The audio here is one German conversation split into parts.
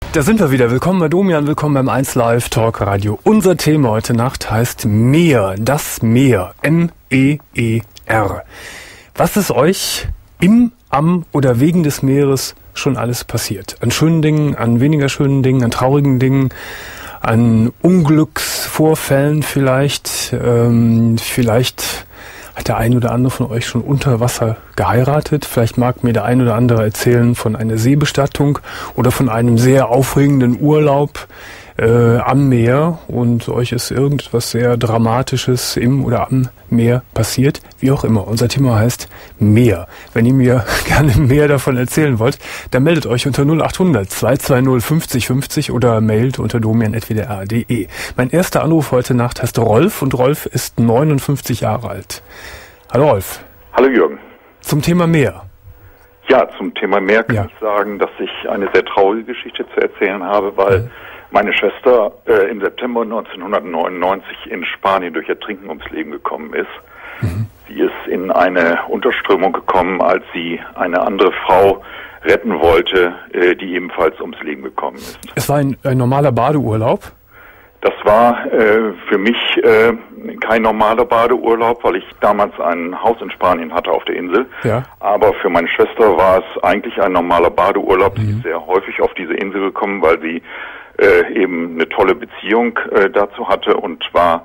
Da sind wir wieder. Willkommen bei Domian, willkommen beim 1Live Talk Radio. Unser Thema heute Nacht heißt Meer, das Meer, M-E-E-R. Was ist euch im, am oder wegen des Meeres schon alles passiert? An schönen Dingen, an weniger schönen Dingen, an traurigen Dingen, an Unglücksvorfällen vielleicht. Vielleicht hat der ein oder andere von euch schon unter Wasser geheiratet. Vielleicht mag mir der ein oder andere erzählen von einer Seebestattung oder von einem sehr aufregenden Urlaub am Meer und euch ist irgendwas sehr Dramatisches im oder am Meer passiert. Wie auch immer. Unser Thema heißt Meer. Wenn ihr mir gerne mehr davon erzählen wollt, dann meldet euch unter 0800 220 50 50 oder mailt unter domian@wdr.de. Mein erster Anruf heute Nacht heißt Rolf und Rolf ist 59 Jahre alt. Hallo Rolf. Hallo Jürgen. Zum Thema Meer. Ja, zum Thema Meer kann ich sagen, dass ich eine sehr traurige Geschichte zu erzählen habe, weil meine Schwester im September 1999 in Spanien durch Ertrinken ums Leben gekommen ist. Sie ist in eine Unterströmung gekommen, als sie eine andere Frau retten wollte, die ebenfalls ums Leben gekommen ist. Es war ein normaler Badeurlaub? Das war für mich kein normaler Badeurlaub, weil ich damals ein Haus in Spanien hatte auf der Insel. Ja. Aber für meine Schwester war es eigentlich ein normaler Badeurlaub. Sie ist sehr häufig auf diese Insel gekommen, weil sie eben eine tolle Beziehung dazu hatte und war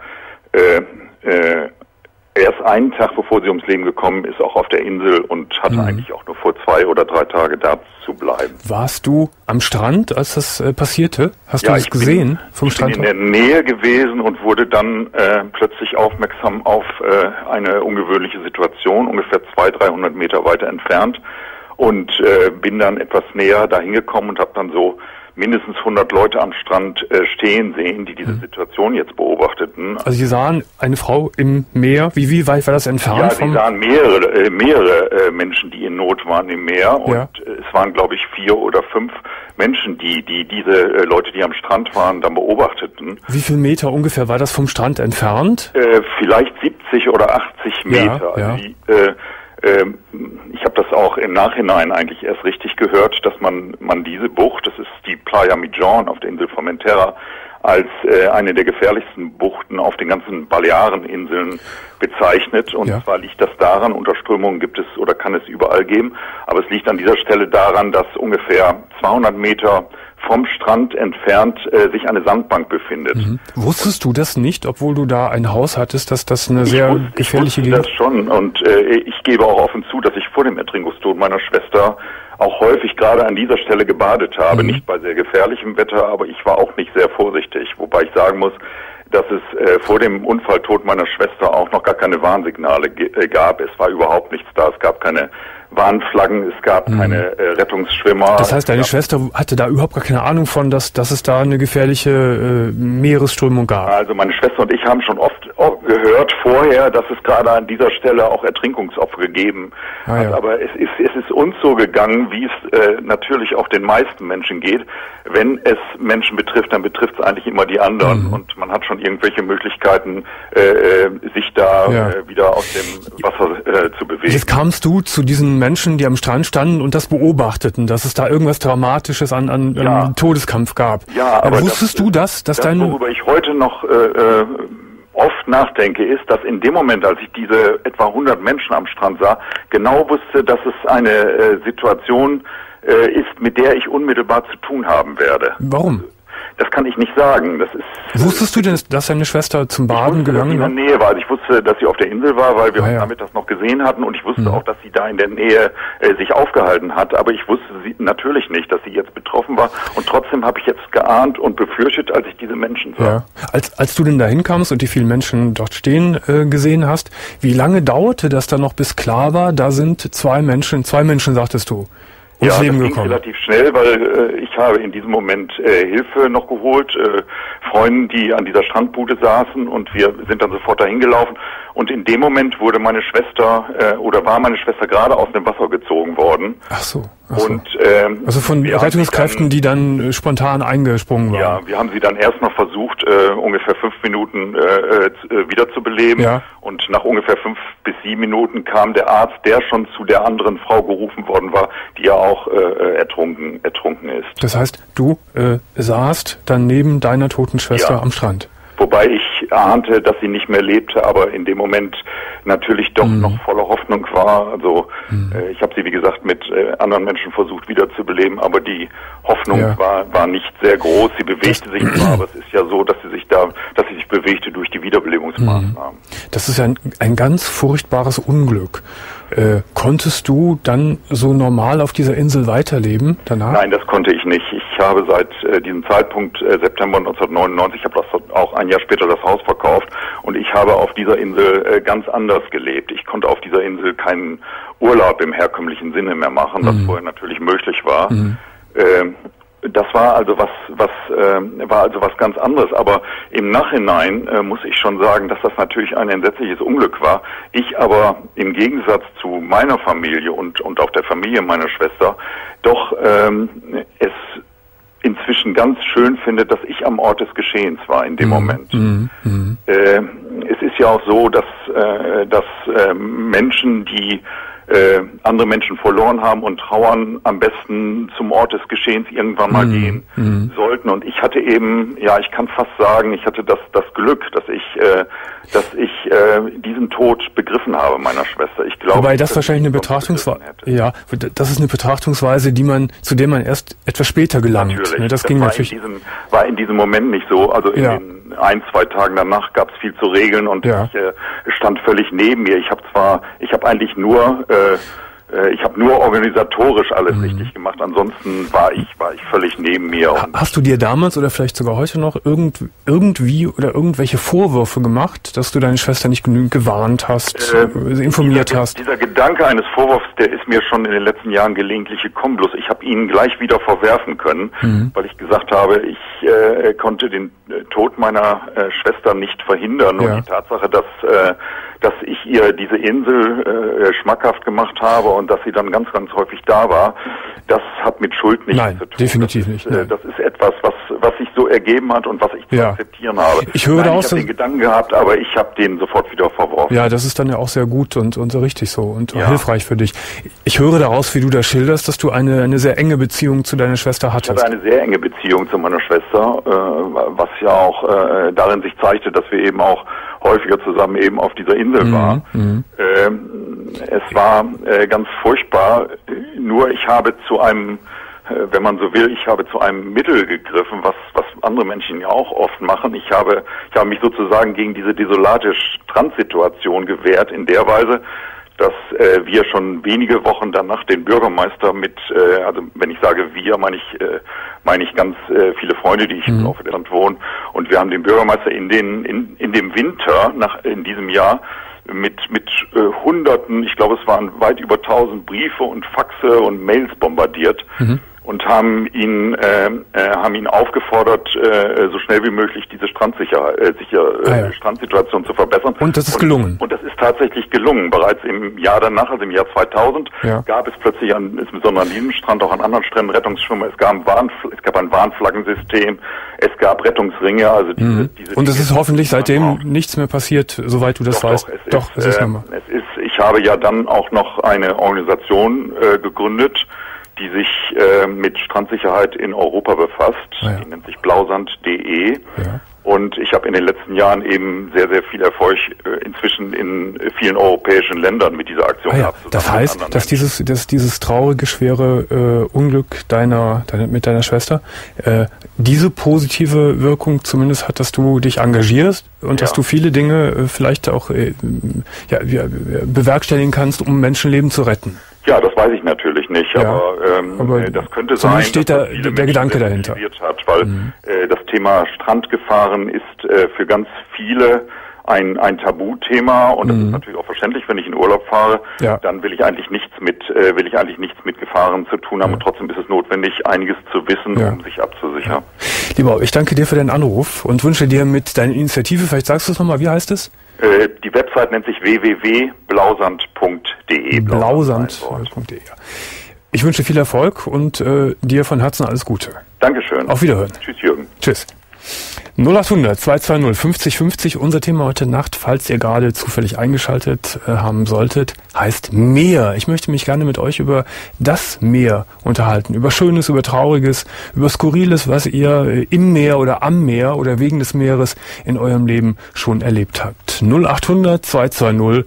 erst einen Tag, bevor sie ums Leben gekommen ist, auch auf der Insel und hatte eigentlich auch nur vor 2 oder 3 Tage da zu bleiben. Warst du am Strand, als das passierte? Hast du das gesehen vom Strand? Ich bin in der Nähe gewesen und wurde dann plötzlich aufmerksam auf eine ungewöhnliche Situation, ungefähr 200-300 Meter weiter entfernt und bin dann etwas näher dahin gekommen und habe dann so mindestens 100 Leute am Strand stehen sehen, die diese Situation jetzt beobachteten. Also Sie sahen eine Frau im Meer. Wie weit war das entfernt? Ja, Sie sahen mehrere Menschen, die in Not waren im Meer. Und es waren, glaube ich, 4 oder 5 Menschen, die diese Leute, die am Strand waren, dann beobachteten. Wie viel Meter ungefähr war das vom Strand entfernt? Vielleicht 70 oder 80 Meter. Ja. Ich habe das auch im Nachhinein eigentlich erst richtig gehört, dass man diese Bucht, das ist die Playa Mijan auf der Insel Formentera, als eine der gefährlichsten Buchten auf den ganzen Baleareninseln bezeichnet. Und zwar liegt das daran, Unterströmungen gibt es oder kann es überall geben, aber es liegt an dieser Stelle daran, dass ungefähr 200 Meter vom Strand entfernt sich eine Sandbank befindet. Wusstest du das nicht, obwohl du da ein Haus hattest, dass das eine sehr gefährliche Gegend ist? Ich wusste das schon und ich gebe auch offen zu, dass ich vor dem Ertrinkungstod meiner Schwester auch häufig gerade an dieser Stelle gebadet habe. Nicht bei sehr gefährlichem Wetter, aber ich war auch nicht sehr vorsichtig. Wobei ich sagen muss, dass es vor dem Unfalltod meiner Schwester auch noch gar keine Warnsignale gab. Es war überhaupt nichts da. Es gab keine Warnflaggen, es gab keine Rettungsschwimmer. Das heißt, deine Schwester hatte da überhaupt gar keine Ahnung von, dass es da eine gefährliche Meeresströmung gab? Also meine Schwester und ich haben schon oft gehört vorher, dass es gerade an dieser Stelle auch Ertrinkungsopfer gegeben hat. Aber es ist uns so gegangen, wie es natürlich auch den meisten Menschen geht. Wenn es Menschen betrifft, dann betrifft es eigentlich immer die anderen. Und man hat schon irgendwelche Möglichkeiten, sich da wieder aus dem Wasser zu bewegen. Jetzt kamst du zu diesen Menschen, die am Strand standen und das beobachteten, dass es da irgendwas Dramatisches an Todeskampf gab. Ja, aber wusstest du das? Worüber ich heute noch oft nachdenke, ist, dass in dem Moment, als ich diese etwa 100 Menschen am Strand sah, genau wusste, dass es eine Situation ist, mit der ich unmittelbar zu tun haben werde. Warum? Das kann ich nicht sagen. Das ist. Wusstest du denn, dass deine Schwester zum Baden gegangen war? Ich wusste, dass sie in der Nähe war. Also ich wusste, dass sie auf der Insel war, weil wir uns damit das noch gesehen hatten. Und ich wusste auch, dass sie da in der Nähe sich aufgehalten hat. Aber ich wusste natürlich nicht, dass sie jetzt betroffen war. Und trotzdem habe ich jetzt geahnt und befürchtet, als ich diese Menschen sah. Ja. Als du denn da hinkamst und die vielen Menschen dort stehen gesehen hast, wie lange dauerte das dann noch, bis klar war, da sind zwei Menschen, sagtest du, ums Leben gekommen? Das ging relativ schnell, weil ich habe in diesem Moment Hilfe noch geholt, Freunden, die an dieser Strandbude saßen und wir sind dann sofort dahin gelaufen und in dem Moment wurde meine Schwester war meine Schwester gerade aus dem Wasser gezogen worden. Ach so. So. Und, also von Rettungskräften, die dann spontan eingesprungen waren. Ja, wir haben sie dann erst noch versucht, ungefähr 5 Minuten wiederzubeleben. Ja. Und nach ungefähr 5 bis 7 Minuten kam der Arzt, der schon zu der anderen Frau gerufen worden war, die ja auch ertrunken ist. Das heißt, du saßt dann neben deiner toten Schwester am Strand? Wobei ich ahnte, dass sie nicht mehr lebte, aber in dem Moment natürlich doch noch voller Hoffnung war. Also ich habe sie, wie gesagt, mit anderen Menschen versucht wiederzubeleben, aber die Hoffnung war nicht sehr groß. Sie bewegte sich zwar, aber es ist ja so, dass sie sich bewegte durch die Wiederbelebungsmaßnahmen. Das ist ein ganz furchtbares Unglück. Konntest du dann so normal auf dieser Insel weiterleben danach? Nein, das konnte ich nicht. Ich habe seit diesem Zeitpunkt, September 1999, ich habe das auch ein Jahr später das Haus verkauft und ich habe auf dieser Insel ganz anders gelebt. Ich konnte auf dieser Insel keinen Urlaub im herkömmlichen Sinne mehr machen, das vorher natürlich möglich war. Das war also was ganz anderes. Aber im Nachhinein muss ich schon sagen, dass das natürlich ein entsetzliches Unglück war. Ich aber im Gegensatz zu meiner Familie und auch der Familie meiner Schwester doch es inzwischen ganz schön finde, dass ich am Ort des Geschehens war in dem Moment. Es ist ja auch so, dass Menschen, die andere Menschen verloren haben und trauern, am besten zum Ort des Geschehens irgendwann mal gehen sollten. Und ich hatte eben, ich kann fast sagen, ich hatte das Glück, dass ich diesen Tod begriffen habe meiner Schwester. Ich glaube, wobei das wahrscheinlich eine Betrachtungsweise, das ist eine Betrachtungsweise, zu der man erst etwas später gelangt. Natürlich. Ne, das ging natürlich. War in diesem Moment nicht so. Also in den 1-2 Tagen danach gab es viel zu regeln und ich stand völlig neben mir. Ich habe eigentlich nur organisatorisch alles richtig gemacht. Ansonsten war ich völlig neben mir. Hast du dir damals oder vielleicht sogar heute noch irgendwie oder irgendwelche Vorwürfe gemacht, dass du deine Schwester nicht genügend gewarnt hast, informiert hast? Dieser Gedanke eines Vorwurfs, der ist mir schon in den letzten Jahren gelegentlich gekommen. Bloß ich habe ihn gleich wieder verwerfen können, weil ich gesagt habe, ich konnte den Tod meiner Schwester nicht verhindern. Und die Tatsache, dass ich ihr diese Insel schmackhaft gemacht habe und dass sie dann ganz, ganz häufig da war, das hat mit Schuld nichts zu tun. Definitiv nicht. Das ist etwas, was sich so ergeben hat und was ich zu akzeptieren habe. Ich höre daraus, ich habe den Gedanken gehabt, aber ich habe den sofort wieder verworfen. Ja, das ist dann ja auch sehr gut und so richtig so und hilfreich für dich. Ich höre daraus, wie du das schilderst, dass du eine sehr enge Beziehung zu deiner Schwester hattest. Ich hatte eine sehr enge Beziehung zu meiner Schwester, was ja auch darin sich zeigte, dass wir eben auch häufiger zusammen eben auf dieser Insel waren. Es war ganz furchtbar, nur ich habe zu einem, wenn man so will, zu einem Mittel gegriffen, was andere Menschen ja auch oft machen. Ich habe mich sozusagen gegen diese desolate Strandsituation gewehrt, in der Weise, dass wir schon wenige Wochen danach den Bürgermeister also wenn ich sage wir, meine ich ganz viele Freunde, die ich im Laufe der Land wohne, und wir haben den Bürgermeister in dem Winter in diesem Jahr mit Hunderten, ich glaube es waren weit über 1000 Briefe und Faxe und Mails bombardiert und haben ihn aufgefordert, so schnell wie möglich diese Strandsituation zu verbessern. Und das ist gelungen. Und das ist tatsächlich gelungen. Bereits im Jahr danach, also im Jahr 2000, gab es plötzlich insbesondere an diesem Strand, auch an anderen Stränden Rettungsschwimmer. Es gab ein Warnflaggensystem, es gab Rettungsringe. Also diese und es ist hoffentlich seitdem nichts mehr passiert, soweit du das weißt. Ich habe ja dann auch noch eine Organisation gegründet, die sich mit Strandsicherheit in Europa befasst. Die nennt sich blausand.de. Und ich habe in den letzten Jahren eben sehr, sehr viel Erfolg inzwischen in vielen europäischen Ländern mit dieser Aktion gehabt. Das heißt, dass dieses traurige, schwere Unglück mit deiner Schwester diese positive Wirkung zumindest hat, dass du dich engagierst und dass du viele Dinge vielleicht auch bewerkstelligen kannst, um Menschenleben zu retten. Ja, das weiß ich natürlich nicht, aber das könnte sein, steht da der Gedanke dahinter. Weil das Thema Strandgefahren ist für ganz viele ein Tabuthema und das ist natürlich auch verständlich, wenn ich in Urlaub fahre, dann will ich eigentlich nichts mit Gefahren zu tun haben und trotzdem ist es notwendig, einiges zu wissen, um sich abzusichern. Lieber, ich danke dir für deinen Anruf und wünsche dir mit deiner Initiative, vielleicht sagst du es nochmal, wie heißt es? Die Website nennt sich www.blausand.de. Blausand.de. Ich wünsche viel Erfolg und dir von Herzen alles Gute. Dankeschön. Auf Wiederhören. Tschüss, Jürgen. Tschüss. 0800 220 50 50. Unser Thema heute Nacht, falls ihr gerade zufällig eingeschaltet haben solltet, heißt Meer. Ich möchte mich gerne mit euch über das Meer unterhalten. Über Schönes, über Trauriges, über Skurriles, was ihr im Meer oder am Meer oder wegen des Meeres in eurem Leben schon erlebt habt. 0800 220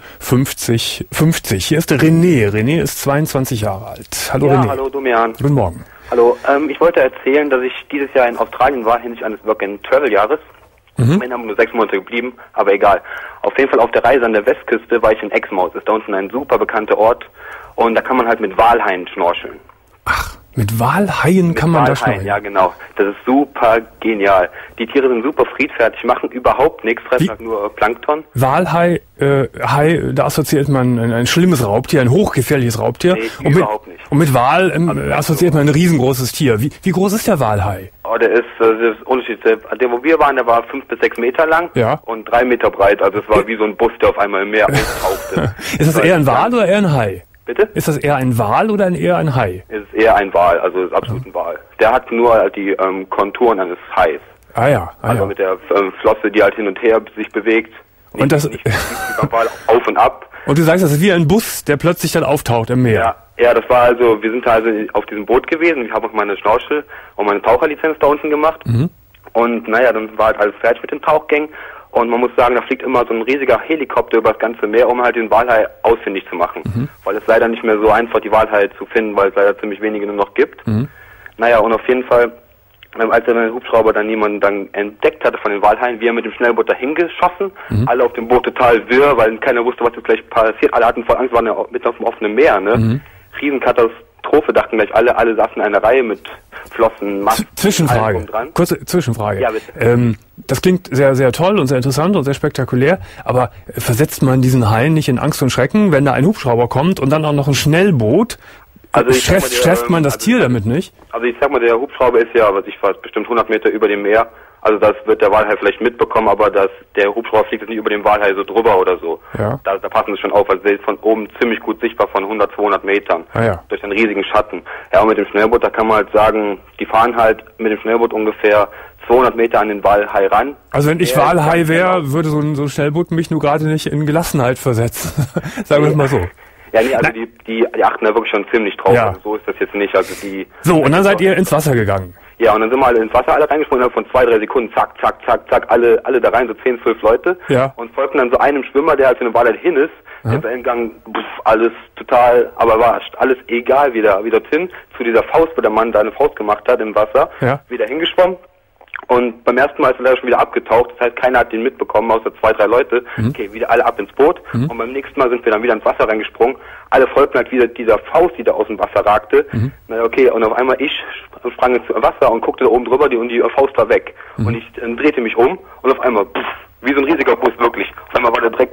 50 50. Hier ist der René. René ist 22 Jahre alt. Hallo René. Hallo Domian. Guten Morgen. Hallo, ich wollte erzählen, dass ich dieses Jahr in Australien war, hinsichtlich eines Work-and-Travel-Jahres. Immerhin haben wir nur 6 Monate geblieben, aber egal. Auf jeden Fall auf der Reise an der Westküste war ich in Exmouth. Das ist da unten ein super bekannter Ort. Und da kann man halt mit Walhaien schnorcheln. Ach, mit Walhaien kann man da schnorcheln? Ja, genau. Das ist super genial. Die Tiere sind super friedfertig, machen überhaupt nichts, fressen halt nur Plankton. Walhai, Hai, da assoziiert man ein schlimmes Raubtier, ein hochgefährliches Raubtier. Nee, überhaupt nicht. Und mit Wal assoziiert man ein riesengroßes Tier. Wie groß ist der Walhai? Oh, der ist unterschiedlich. Der, wo wir waren, der war 5 bis 6 Meter lang und 3 Meter breit. Also es war wie so ein Bus, der auf einmal im Meer auftauchte. Ist das eher ein Wal oder eher ein Hai? Bitte? Ist das eher ein Wal oder eher ein Hai? Es ist eher ein Wal, also es ist absolut ein Wal. Der hat nur die Konturen eines Hais. Also mit der Flosse, die halt hin und her sich bewegt. Und das nicht beim Wal auf und ab. Und du sagst, das ist wie ein Bus, der plötzlich dann auftaucht im Meer. Ja, das war also, wir sind also auf diesem Boot gewesen. Ich habe auch meine Schnorchel und meine Taucherlizenz da unten gemacht. Und naja, dann war halt alles fertig mit den Tauchgängen. Und man muss sagen, da fliegt immer so ein riesiger Helikopter über das ganze Meer, um halt den Walhai ausfindig zu machen. Weil es leider nicht mehr so einfach die Walhaie zu finden, weil es leider ziemlich wenige nur noch gibt. Naja, und auf jeden Fall, als der Hubschrauber dann jemanden dann entdeckt hatte von den Walhaien, wir mit dem Schnellboot dahin geschossen, alle auf dem Boot total wirr, weil keiner wusste, was jetzt gleich passiert. Alle hatten voll Angst, waren ja mitten auf dem offenen Meer, ne? Riesenkatastrophe, dachten gleich alle saßen in einer Reihe mit Flossen, Masken. Zwischenfrage, kurze Zwischenfrage. Ja, bitte. Das klingt sehr, sehr toll und sehr interessant und sehr spektakulär, aber versetzt man diesen Haien nicht in Angst und Schrecken, wenn da ein Hubschrauber kommt und dann auch noch ein Schnellboot? Also stresst man das Tier damit nicht? Also ich sag mal, der Hubschrauber ist ja, bestimmt 100 Meter über dem Meer. Also das wird der Walhai vielleicht mitbekommen, aber der Hubschrauber fliegt jetzt nicht über den Walhai so drüber oder so. Ja. Da passen sie schon auf, also der ist von oben ziemlich gut sichtbar von 100, 200 Metern. Durch einen riesigen Schatten. Ja, und mit dem Schnellboot, da kann man halt sagen, die fahren halt mit dem Schnellboot ungefähr 200 Meter an den Walhai ran. Also wenn ich Walhai wäre, würde so ein Schnellboot mich nur gerade nicht in Gelassenheit versetzen. Sagen wir es mal so. Ja, nee, also die achten da wirklich schon ziemlich drauf. Ja. Also so ist das jetzt nicht. Also So, und dann seid ihr ins Wasser gegangen. Ja, und dann sind wir alle ins Wasser alle reingesprungen, von 2-3 Sekunden, zack, zack, zack, zack, alle da rein, so 10, 12 Leute. Ja. Und folgten dann so einem Schwimmer, der halt für den Walhai hin ist. Der war im Gang, alles total, aber war alles egal, wie dorthin, zu dieser Faust, wo der Mann da eine Faust gemacht hat im Wasser, wieder hingeschwommen. Und beim ersten Mal ist er leider schon wieder abgetaucht. Das heißt, keiner hat den mitbekommen, außer 2-3 Leute. Okay, wieder alle ab ins Boot. Und beim nächsten Mal sind wir dann wieder ins Wasser reingesprungen. Alle folgten halt wieder dieser Faust, die da aus dem Wasser ragte. Na okay, und auf einmal ich sprang ins Wasser und guckte da oben drüber und die Faust war weg. Und ich drehte mich um und auf einmal, wie so ein riesiger Bus, wirklich. Auf einmal war der direkt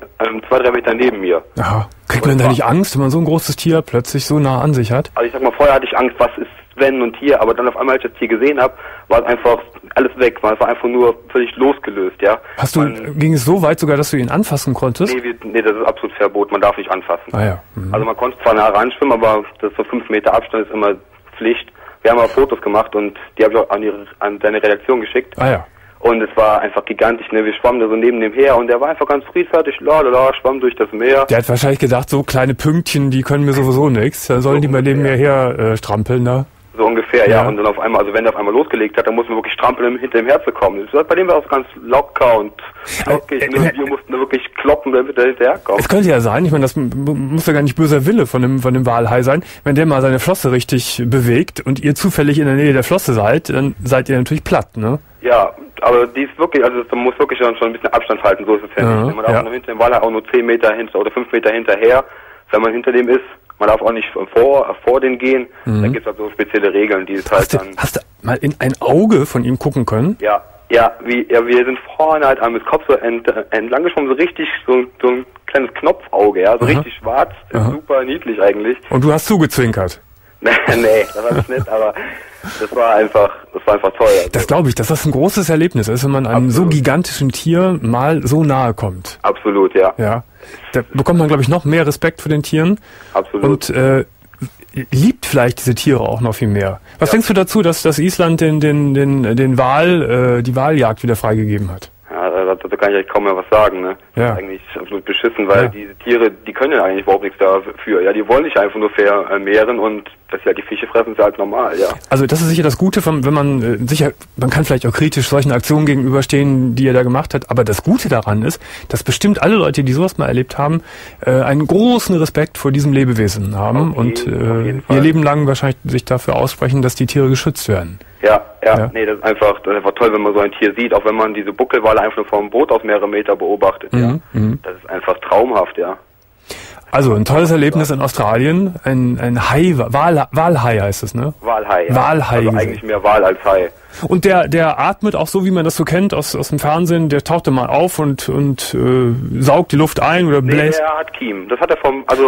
2-3 Meter neben mir. Aha. Kriegt man da nicht Angst, wenn man so ein großes Tier plötzlich so nah an sich hat? Also ich sag mal, vorher hatte ich Angst, was ist wenn und hier, aber dann auf einmal, als ich das Tier gesehen habe, war es einfach alles weg, es war einfach nur völlig losgelöst, ja. Ging es so weit sogar, dass du ihn anfassen konntest? Nee, das ist absolut Verbot, man darf nicht anfassen. Ah ja. Also man konnte zwar nah ranschwimmen, aber das so 5 Meter Abstand ist immer Pflicht. Wir haben aber Fotos gemacht und die habe ich auch an deine Redaktion geschickt. Ah ja. Und es war einfach gigantisch, ne? Wir schwammen da so neben dem her und der war einfach ganz friedfertig, schwamm durch das Meer. Der hat wahrscheinlich gedacht, so kleine Pünktchen, die können mir sowieso nichts. Dann sollen die bei dem Meer her strampeln, ne? So ungefähr, ja. Und dann auf einmal, also wenn der auf einmal losgelegt hat, dann mussten wir wirklich strampeln, um hinter dem herzukommen. Bei dem war es ganz locker und lockig. Wir mussten da wirklich kloppen, damit er hinterherkommt. Es könnte ja sein, ich meine, das muss ja gar nicht böser Wille von dem Walhai sein. Wenn der mal seine Flosse richtig bewegt und ihr zufällig in der Nähe der Flosse seid, dann seid ihr natürlich platt, ne? Ja, aber die ist wirklich, also man muss wirklich schon ein bisschen Abstand halten, so ist es ja nicht. Man darf nur hinter dem Walhai auch nur 10 Meter hinter oder 5 Meter hinterher, wenn man hinter dem ist. Man darf auch nicht vor den gehen. Da gibt es halt so spezielle Regeln, die es halt dann... Hast du mal in ein Auge von ihm gucken können? Ja, wir sind vorne halt am Kopf so entlang geschwommen, so richtig, so ein kleines Knopfauge, ja, so richtig schwarz, super niedlich eigentlich. Und du hast zugezwinkert? Nee, das war nicht, aber das war einfach toll. Also. Das glaube ich, dass das ein großes Erlebnis ist, wenn man einem so gigantischen Tier mal so nahe kommt. Absolut, ja. Ja. Da bekommt man, glaube ich, noch mehr Respekt vor den Tieren. Absolut. Und liebt vielleicht diese Tiere auch noch viel mehr. Was denkst du dazu, dass Island die Waljagd wieder freigegeben hat? Ja, dazu kann ich eigentlich kaum mehr was sagen, ne? Ja. Das ist eigentlich absolut beschissen, weil diese Tiere, die können ja eigentlich überhaupt nichts dafür. Ja, die wollen sich einfach nur vermehren und dass sie halt die Fische fressen, ist halt normal, ja. Also das ist sicher das Gute, wenn man man kann vielleicht auch kritisch solchen Aktionen gegenüberstehen, die er da gemacht hat, aber das Gute daran ist, dass bestimmt alle Leute, die sowas mal erlebt haben, einen großen Respekt vor diesem Lebewesen haben und ihr Leben lang wahrscheinlich sich dafür aussprechen, dass die Tiere geschützt werden. Ja. Nee, das ist einfach toll, wenn man so ein Tier sieht, auch wenn man diese Buckelwale einfach nur vom Boot aus mehrere Meter beobachtet, ja. Das ist einfach traumhaft, ja. Also ein tolles Erlebnis in Australien, ein Hai, Walhai heißt es, ne? Walhai, ja. Walhai. Also eigentlich mehr Wal als Hai. Und der atmet auch so, wie man das so kennt aus dem Fernsehen, der taucht immer auf und saugt die Luft ein oder bläst. Nee, der hat Kiem. Das hat er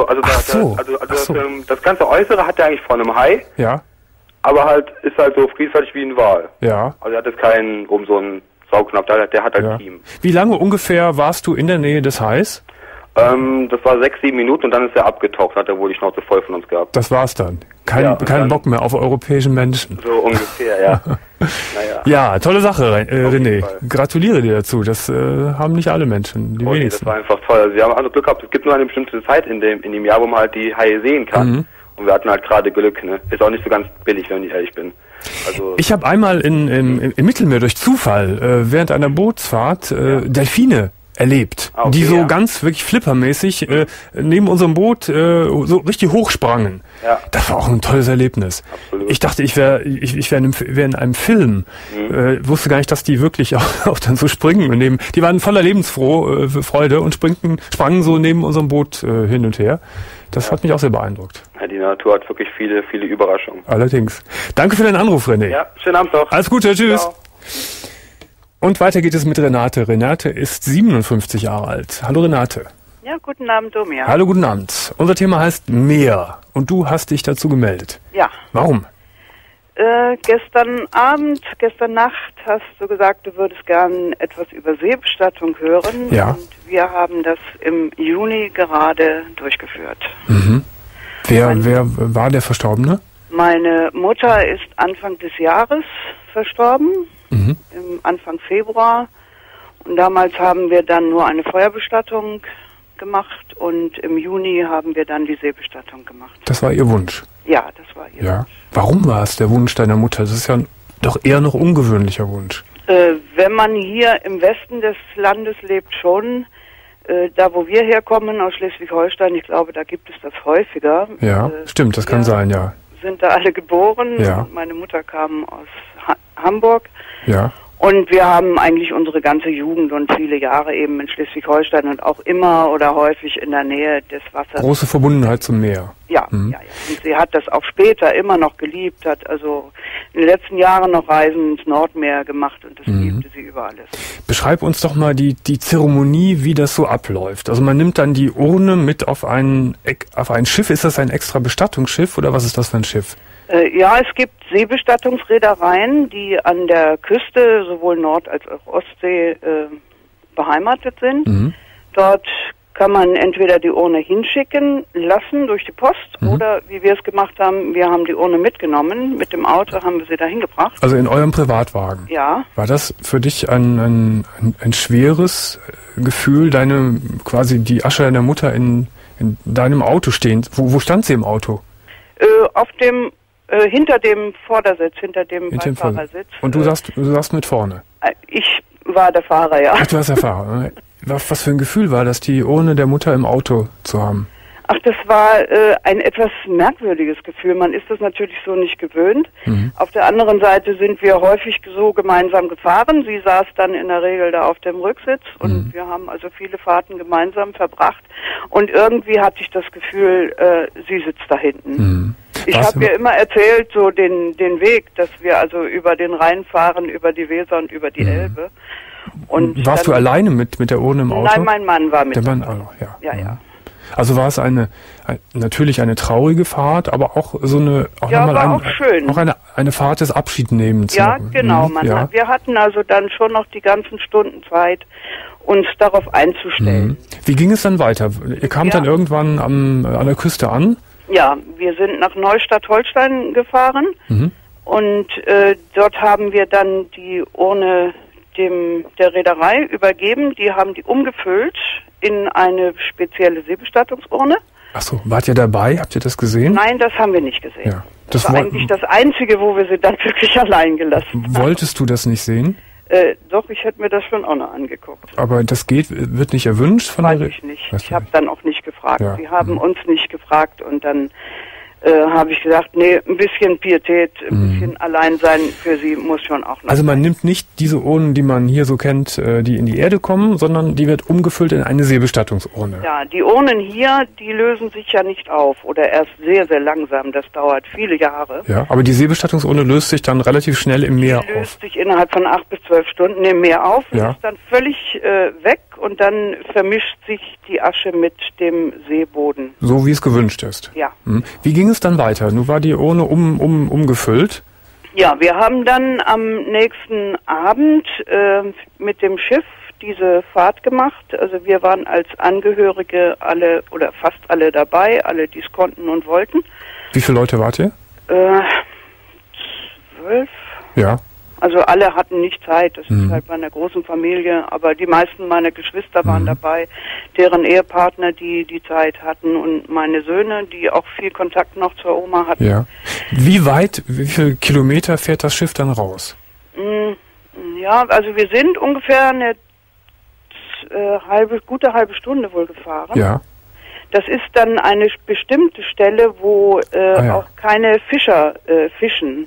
das ganze Äußere hat er eigentlich von einem Hai. Ja. Aber ist halt so friedfertig wie ein Wal. Ja. Also er hat jetzt keinen so einen Saugnapf, der hat halt Kiem. Wie lange ungefähr warst du in der Nähe des Hais? Das war 6-7 Minuten und dann ist er abgetaucht, hat er wohl die Schnauze voll von uns gehabt. Das war's dann. Kein Bock mehr auf europäischen Menschen. So ungefähr, ja. Naja. Ja, tolle Sache, René. Gratuliere dir dazu. Das haben nicht alle Menschen, die wenigsten. Das war einfach toll. Also wir haben also Glück gehabt, es gibt nur eine bestimmte Zeit in dem Jahr, wo man halt die Haie sehen kann. Und wir hatten halt gerade Glück, ne? Ist auch nicht so ganz billig, wenn ich ehrlich bin. Also ich habe einmal im Mittelmeer durch Zufall während einer Bootsfahrt Delfine erlebt, die so ganz wirklich flippermäßig neben unserem Boot so richtig hochsprangen. Ja. Das war auch ein tolles Erlebnis. Absolut. Ich dachte, ich wäre in einem Film. Wusste gar nicht, dass die wirklich auch dann so springen. Die waren voller Lebensfreude und sprangen so neben unserem Boot hin und her. Das hat mich auch sehr beeindruckt. Ja, die Natur hat wirklich viele, viele Überraschungen. Allerdings. Danke für deinen Anruf, René. Ja, schönen Abend noch. Alles Gute, tschüss. Ciao. Und weiter geht es mit Renate. Renate ist 57 Jahre alt. Hallo Renate. Ja, guten Abend, Domir. Hallo, guten Abend. Unser Thema heißt Meer. Und du hast dich dazu gemeldet. Ja. Warum? Gestern Nacht hast du gesagt, du würdest gern etwas über Seebestattung hören. Ja. Und wir haben das im Juni gerade durchgeführt. Wer war der Verstorbene? Meine Mutter ist Anfang des Jahres verstorben, im Anfang Februar. Und damals haben wir dann nur eine Feuerbestattung gemacht und im Juni haben wir dann die Seebestattung gemacht. Das war ihr Wunsch? Ja, das war ihr Wunsch. Warum war es der Wunsch deiner Mutter? Das ist ja doch eher noch ungewöhnlicher Wunsch. Wenn man hier im Westen des Landes lebt, schon. Da, wo wir herkommen, aus Schleswig-Holstein, ich glaube, da gibt es das häufiger. Ja, stimmt, das kann sein, ja. Sind da alle geboren. Ja. Meine Mutter kam aus Hamburg. Ja. Und wir haben eigentlich unsere ganze Jugend und viele Jahre eben in Schleswig-Holstein und auch immer oder häufig in der Nähe des Wassers. Große Verbundenheit zum Meer. Ja, ja. Und sie hat das auch später immer noch geliebt, hat also in den letzten Jahren noch Reisen ins Nordmeer gemacht und das liebte sie über alles. Beschreib uns doch mal die Zeremonie, wie das so abläuft. Also man nimmt dann die Urne mit auf ein Schiff. Ist das ein extra Bestattungsschiff oder was ist das für ein Schiff? Ja, es gibt Seebestattungsreedereien, die an der Küste, sowohl Nord- als auch Ostsee, beheimatet sind. Dort kann man entweder die Urne hinschicken lassen durch die Post oder, wie wir es gemacht haben, wir haben die Urne mitgenommen. Mit dem Auto haben wir sie dahin gebracht. Also in eurem Privatwagen? Ja. War das für dich ein schweres Gefühl, quasi die Asche deiner Mutter in deinem Auto stehen? Wo stand sie im Auto? Hinter dem Vordersitz, hinter dem Beifahrersitz. Und du saßt mit vorne? Ich war der Fahrer, ja. Ach, du warst der Fahrer. Was für ein Gefühl war das, die Urne der Mutter im Auto zu haben? Ach, das war ein etwas merkwürdiges Gefühl. Man ist das natürlich so nicht gewöhnt. Auf der anderen Seite sind wir häufig so gemeinsam gefahren. Sie saß dann in der Regel da auf dem Rücksitz und wir haben also viele Fahrten gemeinsam verbracht. Und irgendwie hatte ich das Gefühl, sie sitzt da hinten. Ich habe ihr immer erzählt, so den Weg, dass wir also über den Rhein fahren, über die Weser und über die Elbe. Und warst du alleine mit der Urne im Auto? Nein, mein Mann war mit. Der Mann auch, ja. Ja. Also war es natürlich eine traurige Fahrt, aber auch so eine schön. Auch eine Fahrt des Abschiednehmens. Ja, genau. Wir hatten also dann schon noch die ganzen Stunden Zeit, uns darauf einzustellen. Wie ging es dann weiter? Ihr kamt dann irgendwann an der Küste an? Ja, wir sind nach Neustadt-Holstein gefahren und dort haben wir dann die Urne der Reederei übergeben. Die haben die umgefüllt in eine spezielle Seebestattungsurne. Ach so, wart ihr dabei? Habt ihr das gesehen? Nein, das haben wir nicht gesehen. Ja. Das war eigentlich das Einzige, wo wir sie dann wirklich allein gelassen haben. Wolltest du das nicht sehen? Doch, ich hätte mir das schon auch noch angeguckt. Aber das wird nicht erwünscht von der Weiß ich nicht. Ich habe dann auch nicht gefragt. Ja. Sie haben uns nicht gefragt und dann habe ich gesagt, nee, ein bisschen Pietät, ein bisschen Alleinsein für sie muss schon auch noch Also man sein. nimmt nicht diese Urnen, die man hier so kennt, die in die Erde kommen, sondern die wird umgefüllt in eine Seebestattungsurne. Ja, die Urnen hier, die lösen sich ja nicht auf oder erst sehr, sehr langsam. Das dauert viele Jahre. Ja, aber die Seebestattungsurne löst sich dann relativ schnell im Meer Die auf. löst sich innerhalb von 8 bis 12 Stunden im Meer auf und Ja. ist dann völlig weg und dann vermischt sich die Asche mit dem Seeboden. So wie es gewünscht ist. Ja. Wie ging es dann weiter? Nun war die Urne umgefüllt. Ja, wir haben dann am nächsten Abend mit dem Schiff diese Fahrt gemacht. Also wir waren als Angehörige alle oder fast alle dabei, alle, die es konnten und wollten. Wie viele Leute wart ihr? 12. Ja. Also alle hatten nicht Zeit, das ist halt bei einer großen Familie, aber die meisten meiner Geschwister waren dabei, deren Ehepartner, die Zeit hatten und meine Söhne, die auch viel Kontakt noch zur Oma hatten. Ja. Wie viele Kilometer fährt das Schiff dann raus? Ja, also wir sind ungefähr eine gute halbe Stunde wohl gefahren. Ja. Das ist dann eine bestimmte Stelle, wo auch keine Fischer fischen.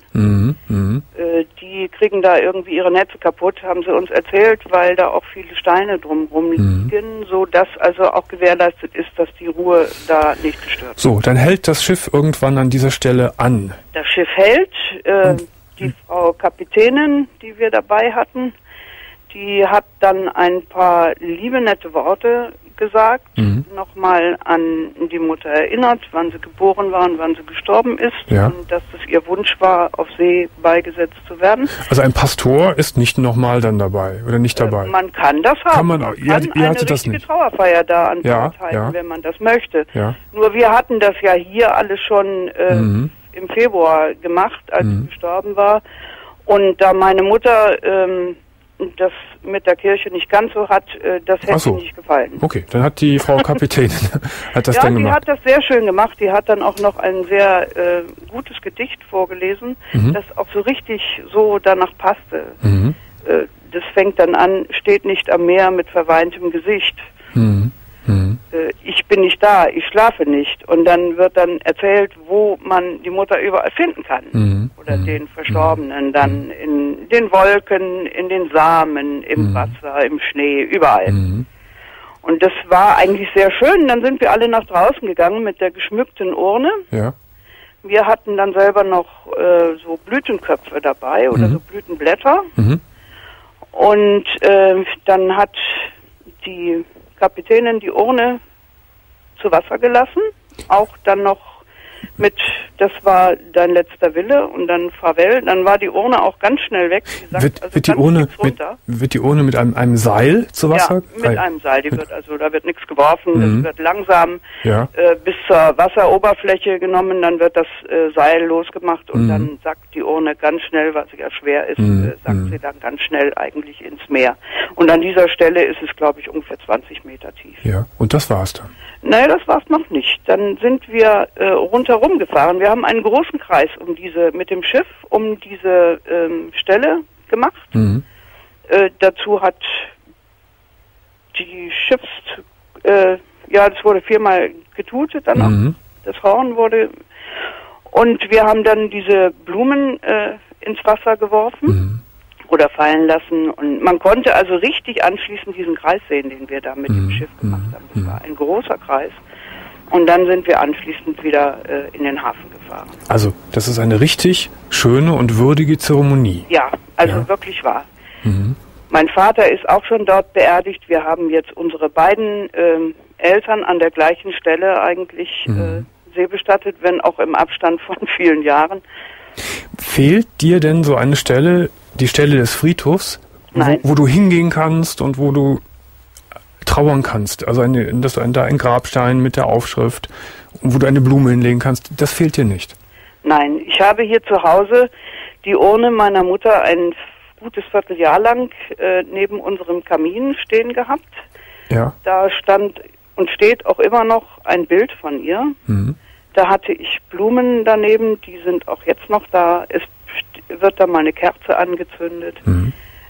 Die kriegen da irgendwie ihre Netze kaputt, haben sie uns erzählt, weil da auch viele Steine drumherum liegen, so dass also auch gewährleistet ist, dass die Ruhe da nicht gestört wird. So, dann hält das Schiff irgendwann an dieser Stelle an. Das Schiff hält. Die Frau Kapitänin, die wir dabei hatten, die hat dann ein paar liebe, nette Worte gesagt, nochmal an die Mutter erinnert, wann sie geboren war und wann sie gestorben ist und dass es ihr Wunsch war, auf See beigesetzt zu werden. Also ein Pastor ist nicht nochmal dann dabei oder nicht dabei? Man kann das haben. Kann man auch. Ihr eine hattet das richtige nicht. Trauerfeier da an Bord halten, wenn man das möchte. Ja. Nur wir hatten das ja hier alles schon im Februar gemacht, als sie gestorben war. Und da meine Mutter das mit der Kirche nicht ganz so hat, das hätte mir nicht gefallen. Okay, dann hat die Frau Kapitänin hat das dann gemacht. Ja, die hat das sehr schön gemacht. Die hat dann auch noch ein sehr gutes Gedicht vorgelesen, das auch so richtig so danach passte. Das fängt dann an, steht nicht am Meer mit verweintem Gesicht. Ich bin nicht da, ich schlafe nicht. Und dann wird dann erzählt, wo man die Mutter überall finden kann. Oder den Verstorbenen, dann in den Wolken, in den Samen, im Wasser, im Schnee, überall. Und das war eigentlich sehr schön. Dann sind wir alle nach draußen gegangen mit der geschmückten Urne. Ja. Wir hatten dann selber noch so Blütenköpfe dabei oder so Blütenblätter. Und dann hat die Kapitänin die Urne zu Wasser gelassen, auch dann noch mit, das war dein letzter Wille und dann Farewell, dann war die Urne auch ganz schnell weg. Sie sagt, wird die Urne mit einem Seil zu Wasser? Ja, mit einem Seil, da wird nichts geworfen, das wird langsam bis zur Wasseroberfläche genommen, dann wird das Seil losgemacht und dann sackt die Urne ganz schnell, weil sie ja schwer ist, sackt sie dann ganz schnell eigentlich ins Meer. Und an dieser Stelle ist es, glaube ich, ungefähr 20 Meter tief. Ja, und das war's dann? Nein, das war's noch nicht. Dann sind wir rundherum gefahren. Wir haben einen großen Kreis mit dem Schiff um diese Stelle gemacht. Dazu hat die das wurde 4-mal getutet danach. Das Horn wurde, und wir haben dann diese Blumen ins Wasser geworfen. Oder fallen lassen. Und man konnte also richtig anschließend diesen Kreis sehen, den wir da mit dem Schiff gemacht haben. Das war ein großer Kreis. Und dann sind wir anschließend wieder in den Hafen gefahren. Also, das ist eine richtig schöne und würdige Zeremonie. Ja, also wirklich wahr. Mein Vater ist auch schon dort beerdigt. Wir haben jetzt unsere beiden Eltern an der gleichen Stelle eigentlich seebestattet, wenn auch im Abstand von vielen Jahren. Fehlt dir denn so eine Stelle, die Stelle des Friedhofs, wo du hingehen kannst und wo du trauern kannst? Also da ein Grabstein mit der Aufschrift wo du eine Blume hinlegen kannst, das fehlt dir nicht? Nein, ich habe hier zu Hause die Urne meiner Mutter ein gutes Vierteljahr lang neben unserem Kamin stehen gehabt. Ja. Da stand und steht auch immer noch ein Bild von ihr. Mhm. Da hatte ich Blumen daneben, die sind auch jetzt noch da. Es wird da mal eine Kerze angezündet. Mhm.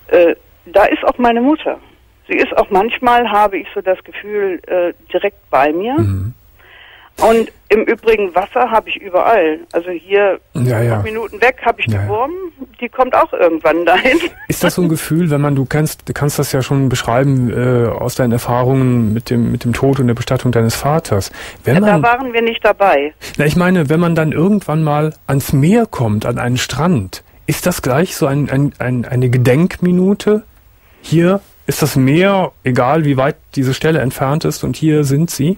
Da ist auch meine Mutter. Sie ist auch manchmal, habe ich so das Gefühl, direkt bei mir. Mhm. Und im Übrigen Wasser habe ich überall. Also hier 5 Minuten weg habe ich die Wurm, die kommt auch irgendwann dahin. Ist das so ein Gefühl, wenn du kannst das ja schon beschreiben aus deinen Erfahrungen mit dem Tod und der Bestattung deines Vaters. Da waren wir nicht dabei. Na, ich meine, wenn man dann irgendwann mal ans Meer kommt, an einen Strand, ist das gleich so eine Gedenkminute? Hier ist das Meer, egal wie weit diese Stelle entfernt ist, und hier sind sie?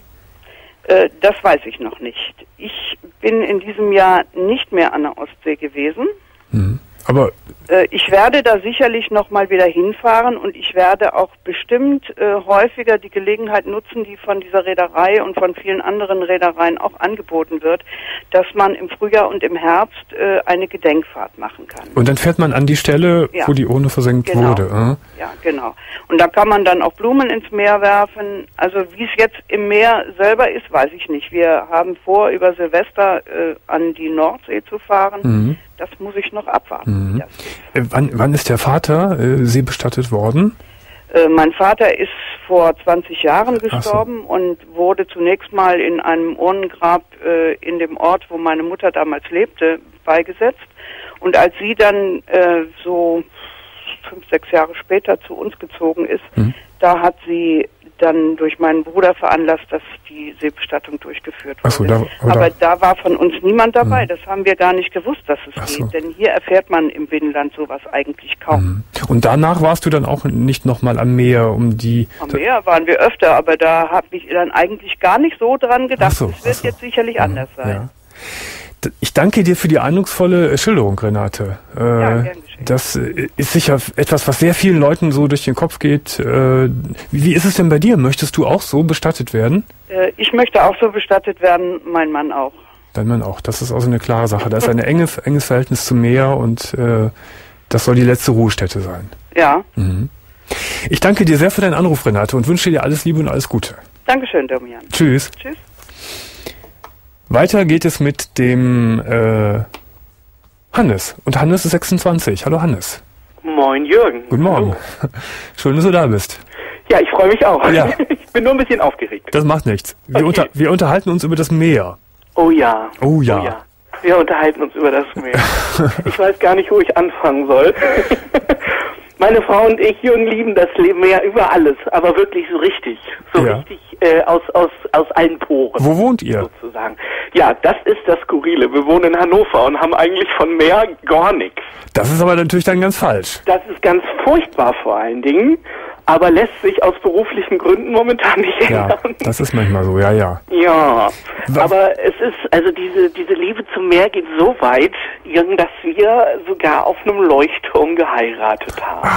Das weiß ich noch nicht. Ich bin in diesem Jahr nicht mehr an der Ostsee gewesen. Mhm. Aber ich werde da sicherlich noch mal wieder hinfahren und ich werde auch bestimmt häufiger die Gelegenheit nutzen, die von dieser Reederei und von vielen anderen Reedereien auch angeboten wird, dass man im Frühjahr und im Herbst eine Gedenkfahrt machen kann. Und dann fährt man an die Stelle, wo die Urne versenkt wurde. Ja, genau. Und da kann man dann auch Blumen ins Meer werfen. Also wie es jetzt im Meer selber ist, weiß ich nicht. Wir haben vor, über Silvester an die Nordsee zu fahren. Mhm. Das muss ich noch abwarten. Mhm. Wann ist der Vater seebestattet worden? Mein Vater ist vor 20 Jahren gestorben und wurde zunächst mal in einem Urnengrab in dem Ort, wo meine Mutter damals lebte, beigesetzt. Und als sie dann so 5, 6 Jahre später zu uns gezogen ist, da hat sie dann durch meinen Bruder veranlasst, dass die Seebestattung durchgeführt wurde. Aber da war von uns niemand dabei. Das haben wir gar nicht gewusst, dass es geht. Denn hier erfährt man im Binnenland sowas eigentlich kaum. Und danach warst du dann auch nicht nochmal am Meer, Am Meer waren wir öfter, aber da habe ich dann eigentlich gar nicht so dran gedacht. Es wird jetzt sicherlich anders sein. Ja. Ich danke dir für die eindrucksvolle Schilderung, Renate. Gern geschehen. Das ist sicher etwas, was sehr vielen Leuten so durch den Kopf geht. Wie ist es denn bei dir? Möchtest du auch so bestattet werden? Ich möchte auch so bestattet werden, mein Mann auch. Dein Mann auch. Das ist also eine klare Sache. Da ist ein enges Verhältnis zum Meer und das soll die letzte Ruhestätte sein. Ja. Mhm. Ich danke dir sehr für deinen Anruf, Renate, und wünsche dir alles Liebe und alles Gute. Dankeschön, Domian. Tschüss. Tschüss. Weiter geht es mit dem Hannes. Und Hannes ist 26. Hallo Hannes. Moin Jürgen. Guten Morgen. Hallo. Schön, dass du da bist. Ja, ich freue mich auch. Ja. Ich bin nur ein bisschen aufgeregt. Das macht nichts. Wir unterhalten uns über das Meer. Oh ja. Oh ja. Oh ja. Wir unterhalten uns über das Meer. Ich weiß gar nicht, wo ich anfangen soll. Meine Frau und ich, Jürgen, lieben das Meer über alles, aber wirklich so richtig. Richtig aus allen Poren. Wo wohnt ihr? Sozusagen. Ja, das ist das Skurrile. Wir wohnen in Hannover und haben eigentlich von Meer gar nichts. Das ist aber natürlich dann ganz falsch. Das ist ganz furchtbar vor allen Dingen, aber lässt sich aus beruflichen Gründen momentan nicht ändern. Ja, das ist manchmal so, ja. Ja, aber es ist, also diese Liebe zum Meer geht so weit, Jürgen, dass wir sogar auf einem Leuchtturm geheiratet haben.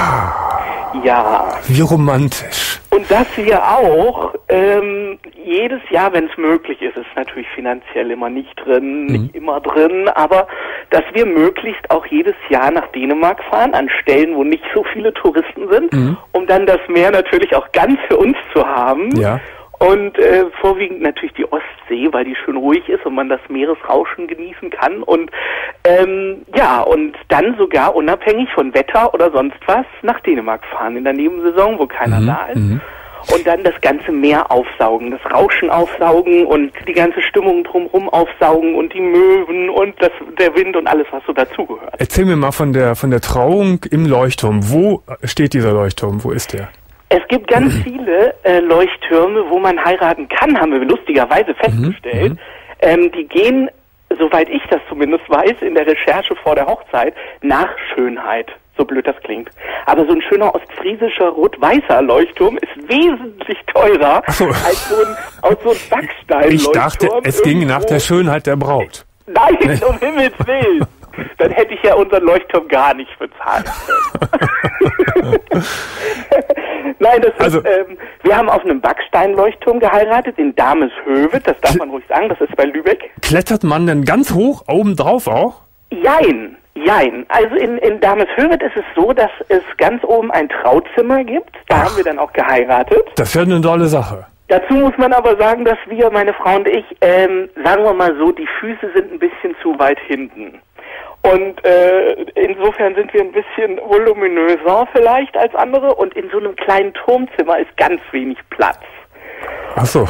Ja. Wie romantisch. Und dass wir auch jedes Jahr, wenn es möglich ist, ist natürlich finanziell immer nicht drin, nicht immer drin, aber dass wir möglichst auch jedes Jahr nach Dänemark fahren, an Stellen, wo nicht so viele Touristen sind, um dann das Meer natürlich auch ganz für uns zu haben. Ja. Und vorwiegend natürlich die Ostsee, weil die schön ruhig ist und man das Meeresrauschen genießen kann. Und und dann sogar unabhängig von Wetter oder sonst was nach Dänemark fahren in der Nebensaison, wo keiner da ist. Und dann das ganze Meer aufsaugen, das Rauschen aufsaugen und die ganze Stimmung drumherum aufsaugen und die Möwen und der Wind und alles, was so dazugehört. Erzähl mir mal von der Trauung im Leuchtturm. Wo steht dieser Leuchtturm? Wo ist der? Es gibt ganz viele Leuchttürme, wo man heiraten kann, haben wir lustigerweise festgestellt. Die gehen, soweit ich das zumindest weiß, in der Recherche vor der Hochzeit nach Schönheit. So blöd das klingt. Aber so ein schöner ostfriesischer rot-weißer Leuchtturm ist wesentlich teurer als so ein Backstein-Leuchtturm. Ich dachte, es ging nach der Schönheit der Braut. Nein, um Himmels Willen. Dann hätte ich ja unseren Leuchtturm gar nicht bezahlen können. Nein, das Also, ist, wir haben auf einem Backsteinleuchtturm geheiratet in Dameshöwe, das darf man ruhig sagen, das ist bei Lübeck. klettert man denn ganz hoch, oben drauf auch? Jein. Also in Dameshöwe ist es so, dass es ganz oben ein Trauzimmer gibt, da haben wir dann auch geheiratet. Das wäre eine tolle Sache. Dazu muss man aber sagen, dass wir, meine Frau und ich, sagen wir mal so, die Füße sind ein bisschen zu weit hinten. Und insofern sind wir ein bisschen voluminöser vielleicht als andere und in so einem kleinen Turmzimmer ist ganz wenig Platz. Ach so.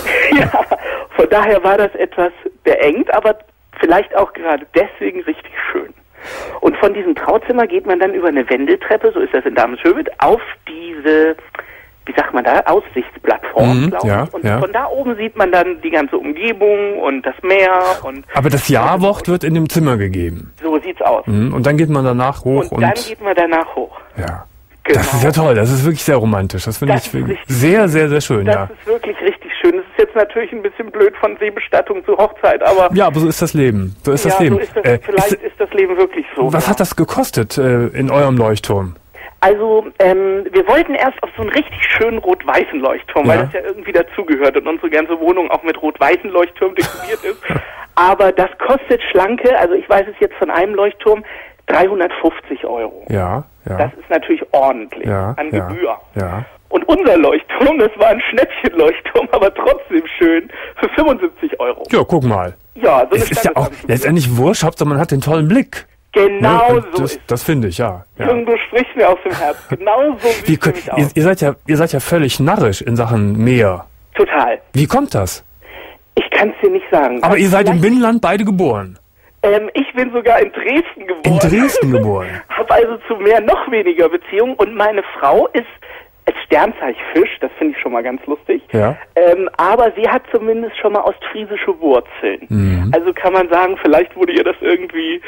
Von daher war das etwas beengt, aber vielleicht auch gerade deswegen richtig schön. Und von diesem Trauzimmer geht man dann über eine Wendeltreppe, so ist das in Dameshöwe, auf diese, wie sagt man da, Aussichtsplattform, glaube ich. Und von da oben sieht man dann die ganze Umgebung und das Meer. Aber das Ja-Wort wird in dem Zimmer gegeben. So sieht's aus. Und dann geht man danach hoch. Und dann geht man danach hoch. Ja. Genau. Das ist ja toll, das ist wirklich sehr romantisch. Das finde ich wirklich sehr, sehr, sehr schön. Das ist wirklich richtig schön. Es ist jetzt natürlich ein bisschen blöd von Seebestattung zu Hochzeit, aber... Ja, aber so ist das Leben. So ist das Leben. So ist das, vielleicht ist das Leben wirklich so. Was hat das gekostet in eurem Leuchtturm? Also, wir wollten erst auf so einen richtig schönen rot-weißen Leuchtturm, weil das ja irgendwie dazugehört und unsere ganze Wohnung auch mit rot-weißen Leuchtturm dekoriert ist. Aber das kostet schlanke, also ich weiß es jetzt von einem Leuchtturm, 350 €. Ja. Das ist natürlich ordentlich an Gebühr. Ja. Und unser Leuchtturm, das war ein Schnäppchenleuchtturm, aber trotzdem schön, für 75 €. Ja, guck mal. Ja, so es ist ja auch letztendlich wurscht, Hauptsache man hat den tollen Blick. Genau so ist das finde ich, ja. Jürgen, du sprichst mir aus dem Herzen. Genau so sieht es mich aus. Ihr seid ja völlig narrisch in Sachen Meer. Total. Wie kommt das? Ich kann es dir nicht sagen. Aber ihr seid im Binnenland beide geboren. Ich bin sogar in Dresden geboren. In Dresden geboren. Habe also zu Meer noch weniger Beziehung und meine Frau ist als Sternzeichen Fisch, das finde ich schon mal ganz lustig. Ja. Aber sie hat zumindest schon mal ostfriesische Wurzeln. Also kann man sagen, vielleicht wurde ihr das irgendwie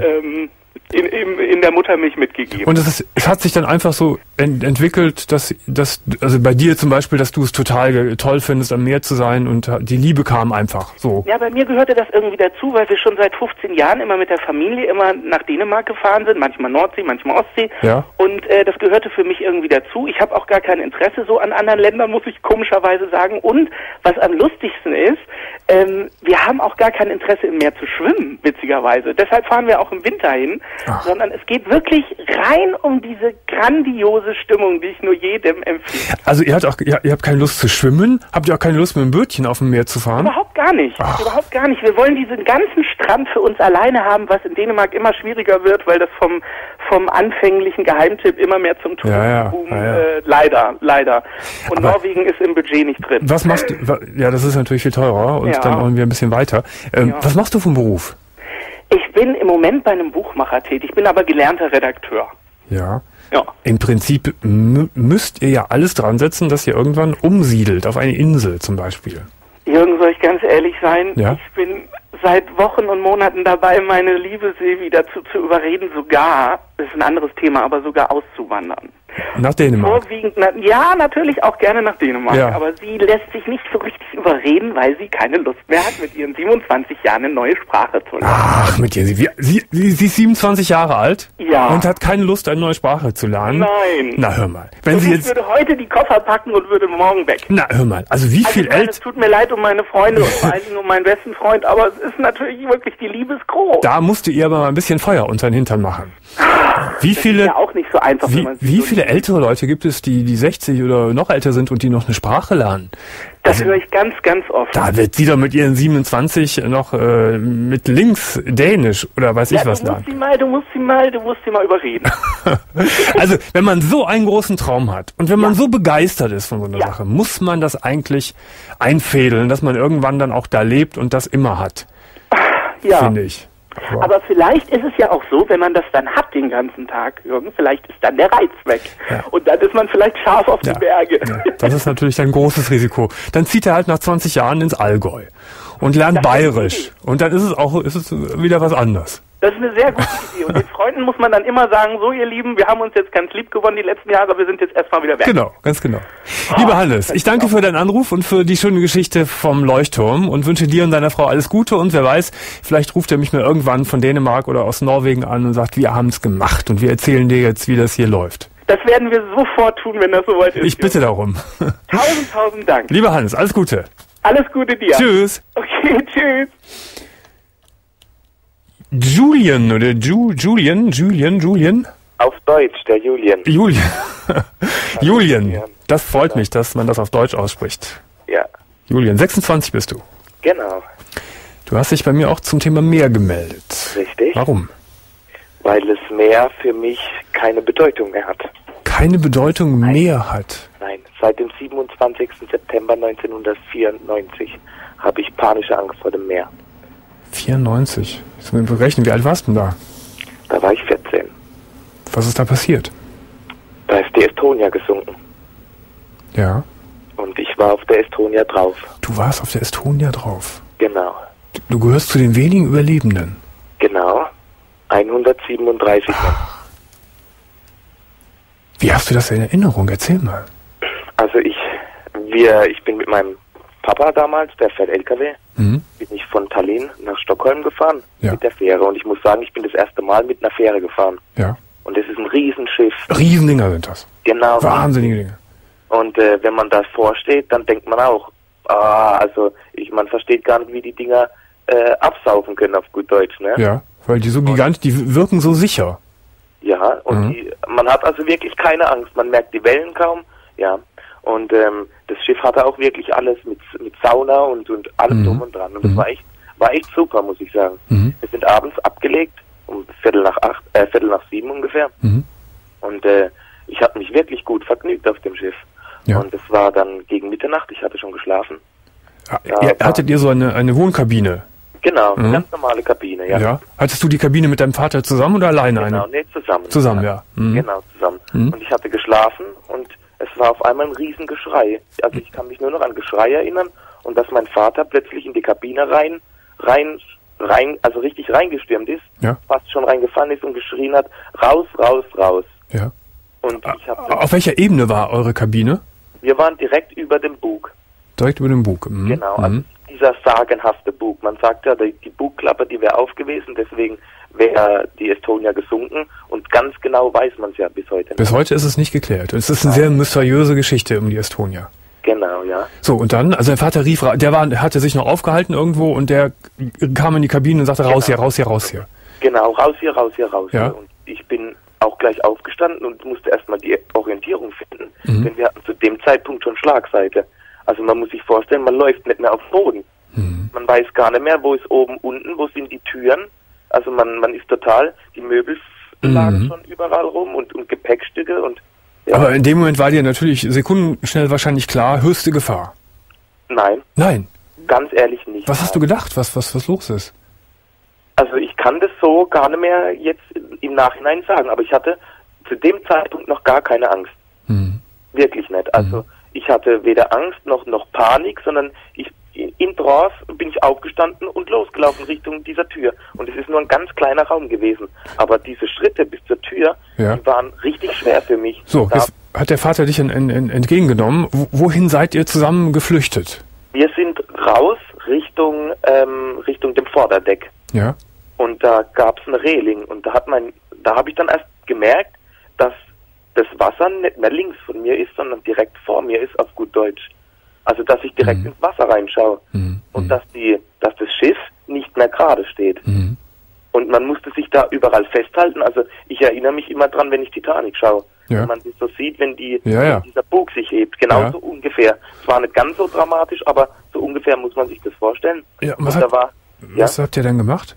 in der Muttermilch mitgegeben. Und es hat sich dann einfach so entwickelt, dass also bei dir zum Beispiel, dass du es total toll findest, am Meer zu sein und die Liebe kam einfach so. Ja, bei mir gehörte das irgendwie dazu, weil wir schon seit 15 Jahren immer mit der Familie immer nach Dänemark gefahren sind, manchmal Nordsee, manchmal Ostsee. Ja. Und das gehörte für mich irgendwie dazu. Ich habe auch gar kein Interesse so an anderen Ländern, muss ich komischerweise sagen. Und was am lustigsten ist, wir haben auch gar kein Interesse im Meer zu schwimmen, witzigerweise. Deshalb fahren wir auch im Winter hin, sondern es geht wirklich rein um diese grandiose Stimmung, die ich nur jedem empfehle. Also ihr habt keine Lust zu schwimmen? Habt ihr auch keine Lust mit dem Bötchen auf dem Meer zu fahren? Überhaupt gar nicht. Überhaupt gar nicht. Wir wollen diesen ganzen Strand für uns alleine haben, was in Dänemark immer schwieriger wird, weil das vom anfänglichen Geheimtipp immer mehr zum Tourismusboom, leider. Und aber Norwegen ist im Budget nicht drin. Was machst du? Ja, das ist natürlich viel teurer und dann wollen wir ein bisschen weiter. Was machst du vom Beruf? Ich bin im Moment bei einem Buchmacher tätig, ich bin aber gelernter Redakteur. Ja. Im Prinzip müsst ihr ja alles dran setzen, dass ihr irgendwann umsiedelt, auf eine Insel zum Beispiel. Jürgen, soll ich ganz ehrlich sein? Ja? Ich bin seit Wochen und Monaten dabei, meine liebe Silvi dazu zu überreden, sogar, das ist ein anderes Thema, aber sogar auszuwandern. Nach Dänemark? Vorwiegend, ja, natürlich auch gerne nach Dänemark, aber sie lässt sich nicht so richtig überreden, weil sie keine Lust mehr hat, mit ihren 27 Jahren eine neue Sprache zu lernen. Ach, mit ihr. Sie ist 27 Jahre alt? Ja. Und hat keine Lust, eine neue Sprache zu lernen? Nein. Na, hör mal. Ich würde heute die Koffer packen und würde morgen weg. Na, hör mal. Also wie viel älter... Es tut mir leid um meine Freunde und vor allen Dingen um meinen besten Freund, aber es ist natürlich wirklich, die Liebe ist groß. Da musst du ihr aber mal ein bisschen Feuer unter den Hintern machen. Wie viele, ist ja auch nicht so einfach, wie viele ältere Leute gibt es, die 60 oder noch älter sind und die noch eine Sprache lernen? Das höre ich ganz, ganz oft. Da wird sie doch mit ihren 27 noch mit links Dänisch oder weiß ich was lernen. Du musst sie mal überreden. Also, wenn man so einen großen Traum hat und wenn man so begeistert ist von so einer Sache, muss man das eigentlich einfädeln, dass man irgendwann dann auch da lebt und das immer hat. Finde ich. Wow. Aber vielleicht ist es ja auch so, wenn man das dann hat den ganzen Tag, Jürgen, vielleicht ist dann der Reiz weg. Ja. Und dann ist man vielleicht scharf auf die Berge. Ja. Das ist natürlich ein großes Risiko. Dann zieht er halt nach 20 Jahren ins Allgäu und lernt Bayerisch. Und dann ist es wieder was anderes. Das ist eine sehr gute Idee. Und den Freunden muss man dann immer sagen, so ihr Lieben, wir haben uns jetzt ganz lieb gewonnen die letzten Jahre, wir sind jetzt erstmal wieder weg. Genau, ganz genau. Lieber Hannes, ich danke für deinen Anruf und für die schöne Geschichte vom Leuchtturm und wünsche dir und deiner Frau alles Gute und wer weiß, vielleicht ruft er mich mal irgendwann von Dänemark oder aus Norwegen an und sagt, wir haben es gemacht und wir erzählen dir jetzt, wie das hier läuft. Das werden wir sofort tun, wenn das soweit ist. Ich bitte darum. Tausend Dank. Lieber Hans, alles Gute. Alles Gute dir. Tschüss. Okay, tschüss. Julian oder Julian? Auf Deutsch, der Julian. Julian, das freut mich, dass man das auf Deutsch ausspricht. Ja. Julian, 26 bist du. Genau. Du hast dich bei mir auch zum Thema Meer gemeldet. Richtig. Warum? Weil das Meer für mich keine Bedeutung mehr hat. Keine Bedeutung mehr hat? Nein, seit dem 27. September 1994 habe ich panische Angst vor dem Meer. 94? Jetzt müssen wir berechnen, wie alt warst du denn da? Da war ich 14. Was ist da passiert? Da ist die Estonia gesunken. Ja. Und ich war auf der Estonia drauf. Du warst auf der Estonia drauf? Genau. Du gehörst zu den wenigen Überlebenden? Genau. 137 Menschen. Wie hast du das in Erinnerung? Erzähl mal. Also ich bin mit meinem Papa damals, der fährt LKW, bin ich von Tallinn nach Stockholm gefahren mit der Fähre. Und ich muss sagen, ich bin das erste Mal mit einer Fähre gefahren. Ja. Und es ist ein Riesenschiff. Riesendinger sind das. Genau. Wahnsinnige Dinge. Und wenn man da vorsteht, dann denkt man auch, man versteht gar nicht, wie die Dinger absaufen können auf gut Deutsch, ne? Ja, weil die so gigantisch, die wirken so sicher. Ja, und man hat also wirklich keine Angst. Man merkt die Wellen kaum, ja. Und das Schiff hatte auch wirklich alles mit Sauna und allem drum und dran. Und das war echt super, muss ich sagen. Wir sind abends abgelegt, um Viertel nach 7 ungefähr. Und ich habe mich wirklich gut vergnügt auf dem Schiff. Ja. Und es war dann gegen Mitternacht, ich hatte schon geschlafen. Hattet ihr so eine Wohnkabine? Genau, eine ganz normale Kabine, ja. Ja. Hattest du die Kabine mit deinem Vater zusammen oder alleine Genau, nee, zusammen. Zusammen, ja. Genau, zusammen. Und ich hatte geschlafen und es war auf einmal ein Riesengeschrei. Also ich kann mich nur noch an Geschrei erinnern und dass mein Vater plötzlich in die Kabine also richtig reingestürmt ist, fast schon reingefallen ist und geschrien hat, raus, raus, raus. Ja. Und auf welcher Ebene war eure Kabine? Wir waren direkt über dem Bug. Direkt über dem Bug. Genau, also dieser sagenhafte Bug. Man sagt ja, die Bugklappe, die wäre auf gewesen, deswegen wäre die Estonia gesunken und ganz genau weiß man es ja bis heute nicht. Bis heute ist es nicht geklärt. Es ist eine sehr mysteriöse Geschichte um die Estonia. Genau, ja. So, und dann, also der Vater rief, hatte sich noch aufgehalten irgendwo und der kam in die Kabine und sagte, raus hier, raus hier, raus hier. Genau, raus hier, raus hier, raus ja. hier. Und ich bin auch gleich aufgestanden und musste erstmal die Orientierung finden, denn wir hatten zu dem Zeitpunkt schon Schlagseite. Also man muss sich vorstellen, man läuft nicht mehr auf dem Boden. Man weiß gar nicht mehr, wo ist oben, unten, wo sind die Türen. Also man ist total, die Möbel lagen schon überall rum und Gepäckstücke und ja. Aber in dem Moment war dir natürlich sekundenschnell wahrscheinlich klar, höchste Gefahr. Nein. Nein. Ganz ehrlich nicht. Was hast du gedacht, was los ist? Also ich kann das so gar nicht mehr jetzt im Nachhinein sagen, aber ich hatte zu dem Zeitpunkt noch gar keine Angst. Wirklich nicht. Also ich hatte weder Angst noch Panik, sondern im Trance bin ich aufgestanden und losgelaufen Richtung dieser Tür. Und es ist nur ein ganz kleiner Raum gewesen. Aber diese Schritte bis zur Tür, die waren richtig schwer für mich. So, jetzt hat der Vater dich entgegengenommen. Wohin seid ihr zusammen geflüchtet? Wir sind raus Richtung dem Vorderdeck. Ja. Und da gab es eine Reling. Und da habe ich dann erst gemerkt, dass das Wasser nicht mehr links von mir ist, sondern direkt vor mir ist, auf gut Deutsch. Also, dass ich direkt ins Wasser reinschaue und dass das Schiff nicht mehr gerade steht. Und man musste sich da überall festhalten. Also, ich erinnere mich immer dran, wenn ich Titanic schaue. Ja. Wenn man das so sieht, wenn dieser Bug sich hebt. Genauso ungefähr. Es war nicht ganz so dramatisch, aber so ungefähr muss man sich das vorstellen. Ja, was habt ihr denn gemacht?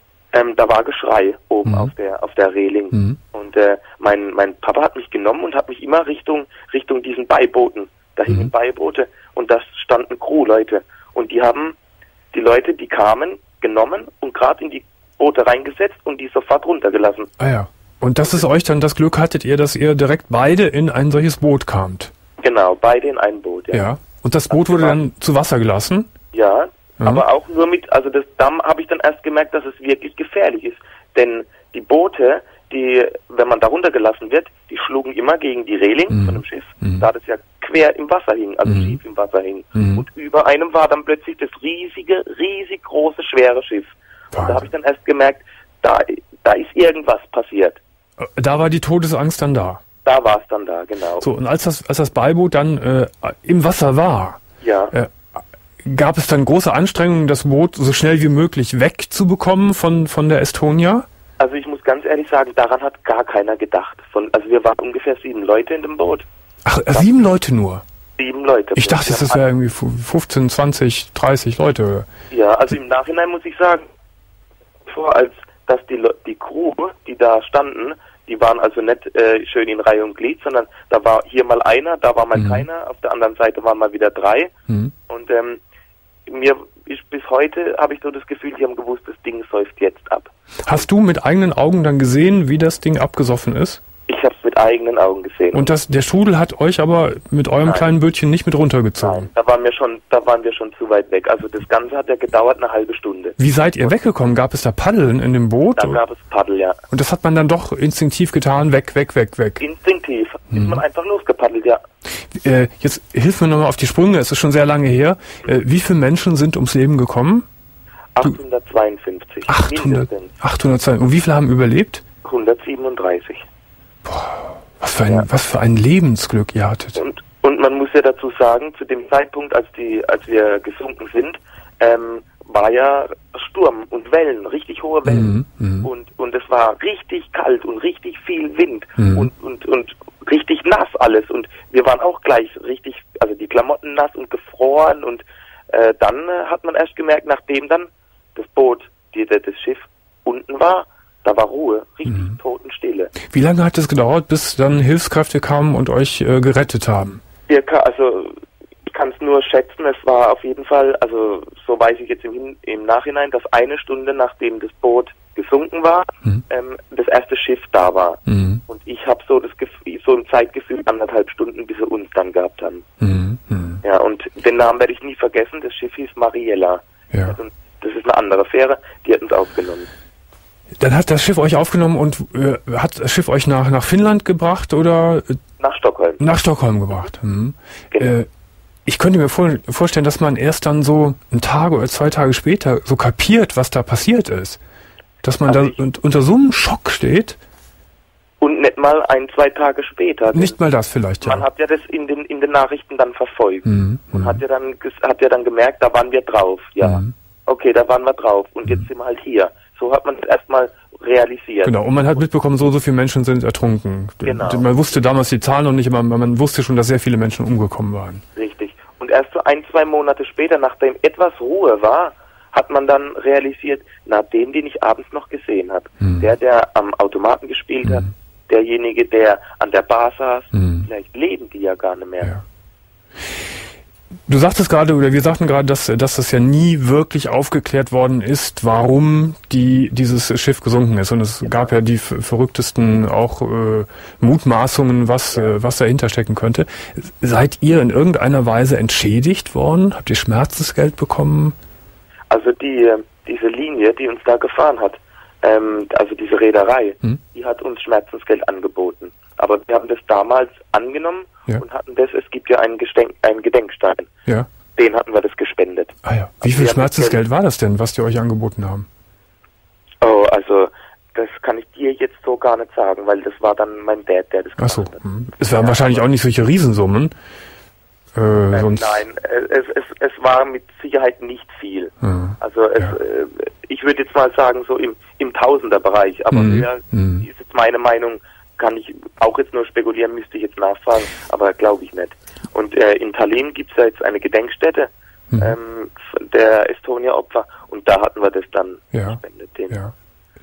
Da war Geschrei oben auf der Reling. Und mein Papa hat mich genommen und hat mich immer Richtung diesen Beibooten. Da hingen Beiboote und da standen Crewleute. Und die haben die Leute, die kamen, genommen und gerade in die Boote reingesetzt und die sofort runtergelassen. Ah ja. Und das ist euch dann, das Glück hattet ihr, dass ihr direkt beide in ein solches Boot kamt? Genau, beide in ein Boot, ja. Ja. Und das Boot wurde dann zu Wasser gelassen? Ja, aber auch nur da habe ich dann erst gemerkt, dass es wirklich gefährlich ist. Denn die Boote, wenn man da runtergelassen wird, die schlugen immer gegen die Reling von dem Schiff, da das ja quer im Wasser hing, also schief im Wasser hing. Und über einem war dann plötzlich das riesig große, schwere Schiff. Und da habe ich dann erst gemerkt, da ist irgendwas passiert. Da war die Todesangst dann da? Da war es dann da, genau. So, und als das Beiboot dann im Wasser war, gab es dann große Anstrengungen, das Boot so schnell wie möglich wegzubekommen von der Estonia? Also ich muss ganz ehrlich sagen, daran hat gar keiner gedacht. Also wir waren ungefähr 7 Leute in dem Boot. Ach, 7 Leute nur? 7 Leute. Ich dachte, das wäre irgendwie 15, 20, 30 Leute. Ja, also im Nachhinein muss ich sagen, als dass die Crew, die da standen, die waren also nicht schön in Reihe und Glied, sondern da war hier mal einer, da war mal keiner, auf der anderen Seite waren mal wieder 3. Und bis heute habe ich so das Gefühl, die haben gewusst, das Ding säuft jetzt ab. Hast du mit eigenen Augen dann gesehen, wie das Ding abgesoffen ist? Ich habe es mit eigenen Augen gesehen. Und der Strudel hat euch aber mit eurem kleinen Bötchen nicht mit runtergezogen? Nein, da waren wir schon zu weit weg. Also das Ganze hat ja gedauert eine halbe Stunde. Wie seid ihr weggekommen? Gab es da Paddeln in dem Boot? Da gab es Paddel, ja. Und das hat man dann doch instinktiv getan, weg. Instinktiv ist man einfach losgepaddelt, ja. Jetzt hilf mir nochmal auf die Sprünge, es ist schon sehr lange her. Wie viele Menschen sind ums Leben gekommen? 852. 802. Und wie viele haben überlebt? 137. Boah, was für ein Lebensglück ihr hattet. Und man muss ja dazu sagen, zu dem Zeitpunkt, als wir gesunken sind, war ja Sturm und Wellen, richtig hohe Wellen. Und es war richtig kalt und richtig viel Wind und richtig nass alles. Und wir waren auch gleich richtig, also die Klamotten nass und gefroren. Und dann hat man erst gemerkt, nachdem dann das Boot, das Schiff unten war, da war Ruhe, richtig Totenstille. Wie lange hat es gedauert, bis dann Hilfskräfte kamen und euch gerettet haben? Ich kann es nur schätzen, es war auf jeden Fall, also so weiß ich jetzt im Nachhinein, dass 1 Stunde nachdem das Boot gesunken war, das erste Schiff da war. Und ich habe so ein Zeitgefühl, 1,5 Stunden, bis sie uns dann gehabt haben. Ja, und den Namen werde ich nie vergessen, das Schiff hieß Mariella. Ja. Das ist eine andere Fähre, die hat uns aufgenommen. Dann hat das Schiff euch aufgenommen und hat das Schiff euch nach Finnland gebracht oder? Nach Stockholm. Nach Stockholm gebracht. Genau. Ich könnte mir vorstellen, dass man erst dann so 1 Tag oder 2 Tage später so kapiert, was da passiert ist. Dass man unter so einem Schock steht. Und nicht mal 1, 2 Tage später. Nicht mal das vielleicht, ja. Man hat ja das in den Nachrichten dann verfolgt. Und hat ja dann gemerkt, da waren wir drauf, ja. Okay, da waren wir drauf und jetzt sind wir halt hier. So hat man es erstmal realisiert. Genau, und man hat mitbekommen, so viele Menschen sind ertrunken. Genau. Man wusste damals die Zahlen noch nicht, aber man wusste schon, dass sehr viele Menschen umgekommen waren. Richtig. Und erst so 1, 2 Monate später, nachdem etwas Ruhe war, hat man dann realisiert, den ich abends noch gesehen habe, der am Automaten gespielt hat, derjenige, der an der Bar saß, vielleicht leben die ja gar nicht mehr. Ja. Du sagtest gerade, oder wir sagten gerade, dass das ja nie wirklich aufgeklärt worden ist, warum dieses Schiff gesunken ist. Und es gab ja die verrücktesten auch Mutmaßungen, was dahinter stecken könnte. Seid ihr in irgendeiner Weise entschädigt worden? Habt ihr Schmerzensgeld bekommen? Also diese Linie, die uns da gefahren hat, also diese Reederei, die hat uns Schmerzensgeld angeboten. Aber wir haben das damals angenommen und hatten es gibt ja einen Gedenkstein. Ja. Den hatten wir das gespendet. Ah ja. Wie viel Schmerzensgeld war das denn, was die euch angeboten haben? Oh, also das kann ich dir jetzt so gar nicht sagen, weil das war dann mein Dad, der das gemacht hat. Es waren wahrscheinlich auch nicht solche Riesensummen. Nein, es war mit Sicherheit nicht viel. Also ich würde jetzt mal sagen, so im Tausenderbereich, aber höher ist jetzt meine Meinung, kann ich auch jetzt nur spekulieren, müsste ich jetzt nachfragen, aber glaube ich nicht. Und in Tallinn gibt es ja jetzt eine Gedenkstätte der Estonia-Opfer und da hatten wir das dann gespendet. Ja.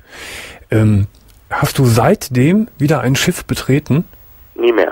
Hast du seitdem wieder ein Schiff betreten? Nie mehr.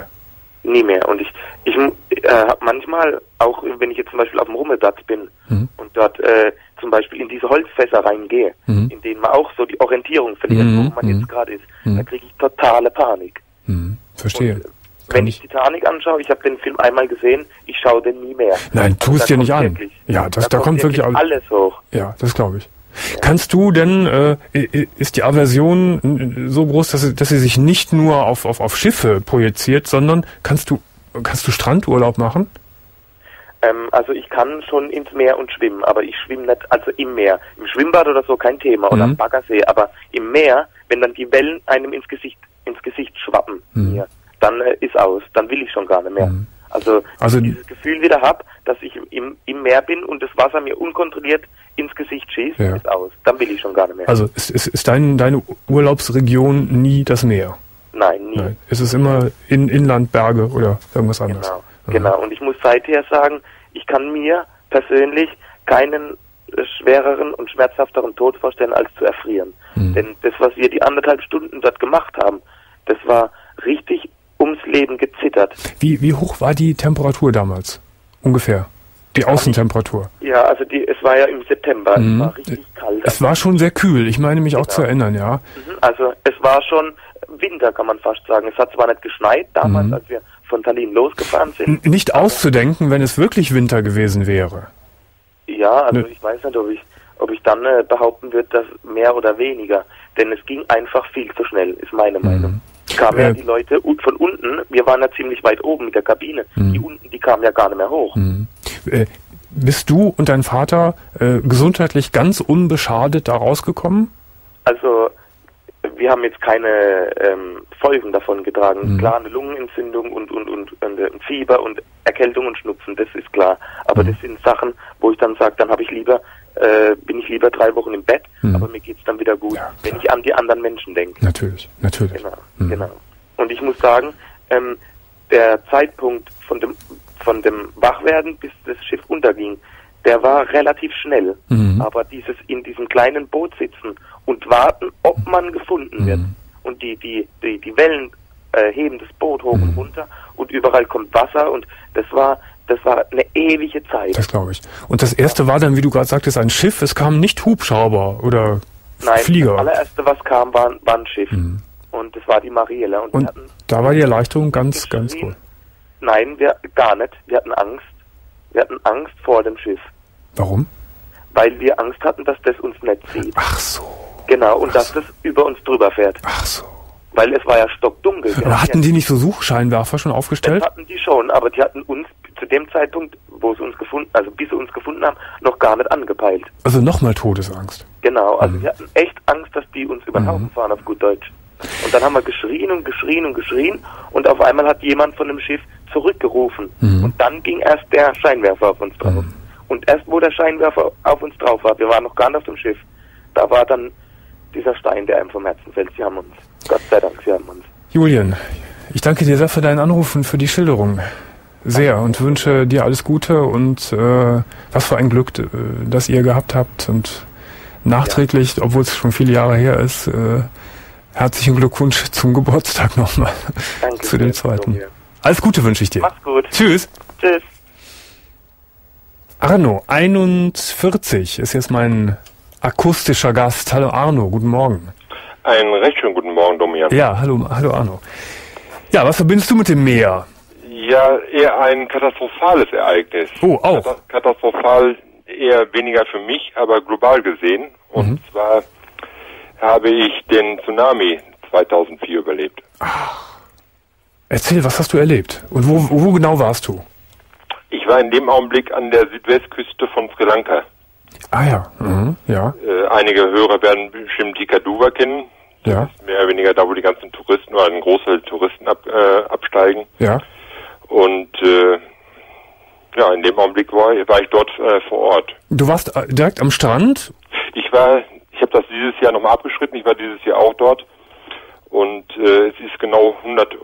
Und ich habe manchmal, auch wenn ich jetzt zum Beispiel auf dem Rummelplatz bin und dort zum Beispiel in diese Holzfässer reingehe, in denen man auch so die Orientierung verliert, wo man jetzt gerade ist, da kriege ich totale Panik. Verstehe. Und, wenn ich Titanic anschaue, ich habe den Film einmal gesehen, ich schaue den nie mehr. Nein, tu es dir nicht an. Ja, da kommt wirklich alles hoch. Ja, das glaube ich. Ja. Kannst du denn, ist die Aversion so groß, dass sie sich nicht nur auf Schiffe projiziert, sondern kannst du Strandurlaub machen? Also ich kann schon ins Meer und schwimmen, aber ich schwimme nicht, also im Meer. Im Schwimmbad oder so kein Thema oder am Baggersee, aber im Meer, wenn dann die Wellen einem ins Gesicht schwappen, dann ist aus. Dann will ich schon gar nicht mehr. Also dieses Gefühl wieder habe, dass ich im Meer bin und das Wasser mir unkontrolliert ins Gesicht schießt, ist aus. Dann will ich schon gar nicht mehr. Also ist deine Urlaubsregion nie das Meer? Nein, nie. Nein. Es ist immer Inland, Berge oder irgendwas anderes. Genau. Und ich muss seither sagen, ich kann mir persönlich keinen schwereren und schmerzhafteren Tod vorstellen, als zu erfrieren. Denn das, was wir die 1,5 Stunden dort gemacht haben, das war richtig ums Leben gezittert. Wie hoch war die Temperatur damals? Ungefähr. Die Außentemperatur. Ja, also es war ja im September. Es war richtig kalt. Es war schon sehr kühl. Ich meine mich auch zu erinnern, ja. Also es war schon Winter, kann man fast sagen. Es hat zwar nicht geschneit damals, als wir von Tallinn losgefahren sind. Nicht auszudenken, wenn es wirklich Winter gewesen wäre. Ja, also ich weiß nicht, ob ich dann behaupten würde, dass mehr oder weniger. Denn es ging einfach viel zu schnell, ist meine Meinung. Kamen ja die Leute von unten, wir waren ja ziemlich weit oben mit der Kabine, die kamen ja gar nicht mehr hoch. Bist du und dein Vater gesundheitlich ganz unbeschadet da rausgekommen? Also wir haben jetzt keine Folgen davon getragen. Klar, eine Lungenentzündung und Fieber und Erkältung und Schnupfen, das ist klar. Aber das sind Sachen, wo ich dann sage, dann bin ich lieber 3 Wochen im Bett, aber mir geht's dann wieder gut, wenn ich an die anderen Menschen denke. Natürlich. Genau. Und ich muss sagen, der Zeitpunkt von dem Wachwerden, bis das Schiff unterging, der war relativ schnell. Aber dieses in diesem kleinen Boot sitzen und warten, ob man gefunden wird. Und die Wellen heben das Boot hoch und runter und überall kommt Wasser und das war eine ewige Zeit. Das glaube ich. Und das erste war dann, wie du gerade sagtest, ein Schiff. Es kamen nicht Hubschrauber oder Flieger. Nein, das allererste, was kam, war ein Schiff. Und das war die Mariella. Und da war die Erleichterung ganz gut. Nein, gar nicht. Wir hatten Angst. Wir hatten Angst vor dem Schiff. Warum? Weil wir Angst hatten, dass das uns nicht sieht. Ach so. Genau, und dass das über uns drüber fährt. Ach so. Weil es war ja stockdunkel. Aber hatten die nicht so Suchscheinwerfer schon aufgestellt? Das hatten die schon, aber die hatten uns zu dem Zeitpunkt, bis sie uns gefunden haben, noch gar nicht angepeilt. Also nochmal Todesangst. Genau, also wir hatten echt Angst, dass die uns über den Haufen fahren, auf gut Deutsch. Und dann haben wir geschrien und auf einmal hat jemand von dem Schiff zurückgerufen. Und dann ging erst der Scheinwerfer auf uns drauf. Und erst wo der Scheinwerfer auf uns drauf war, wir waren noch gar nicht auf dem Schiff, da war dann dieser Stein, der einem vom Herzen fällt. Sie haben uns. Gott sei Dank, Sie haben uns. Julian, ich danke dir sehr für deinen Anruf und für die Schilderung. Sehr und wünsche dir alles Gute und was für ein Glück, das ihr gehabt habt. Und nachträglich, obwohl es schon viele Jahre her ist, herzlichen Glückwunsch zum Geburtstag nochmal. Danke. Zu dem zweiten. Alles Gute wünsche ich dir. Mach's gut. Tschüss. Tschüss. Arno, 41, ist jetzt mein akustischer Gast. Hallo Arno, guten Morgen. Einen recht schönen guten Morgen, Domian. Ja, hallo Arno. Ja, was verbindest du mit dem Meer? Ja, eher ein katastrophales Ereignis. Oh, auch. Katastrophal eher weniger für mich, aber global gesehen. Und zwar habe ich den Tsunami 2004 überlebt. Ach. Erzähl, was hast du erlebt? Und wo genau warst du? Ich war in dem Augenblick an der Südwestküste von Sri Lanka. Ah ja, ja. Einige Hörer werden bestimmt die Kaduva kennen. Ja. Das ist mehr oder weniger da, wo die ganzen Touristen oder ein Großteil Touristen absteigen. Ja. Und in dem Augenblick war ich dort vor Ort. Du warst direkt am Strand? Ich habe das dieses Jahr nochmal abgeschritten. Ich war dieses Jahr auch dort. Und es ist genau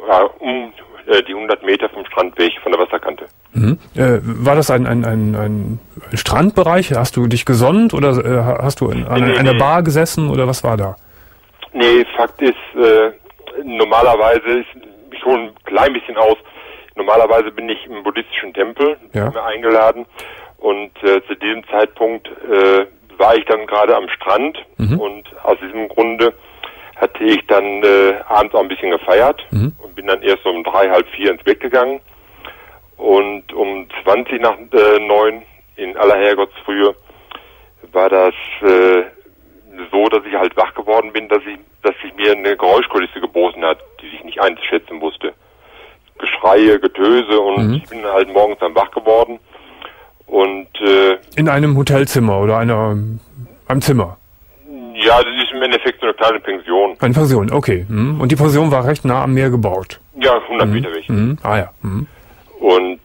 100 Meter vom Strand weg, von der Wasserkante. War das ein Strandbereich? Hast du dich gesonnt oder hast du an einer Bar gesessen oder was war da? Nee, Fakt ist, normalerweise, ich hole ein klein bisschen aus, normalerweise bin ich im buddhistischen Tempel eingeladen und zu diesem Zeitpunkt war ich dann gerade am Strand und aus diesem Grunde hatte ich dann abends auch ein bisschen gefeiert und bin dann erst um 3, halb 4 ins Bett gegangen. Und um 20 nach 9 in aller Herrgottsfrühe war das so, dass ich halt wach geworden bin, dass sich mir eine Geräuschkulisse geboten hat, die ich nicht einzuschätzen wusste. Geschreie, Getöse und ich bin halt morgens dann wach geworden. Und in einem Hotelzimmer oder einem Zimmer? Ja, das ist im Endeffekt so eine kleine Pension. Eine Pension, okay. Und die Pension war recht nah am Meer gebaut? Ja, 100 Meter weg. Ah ja. Und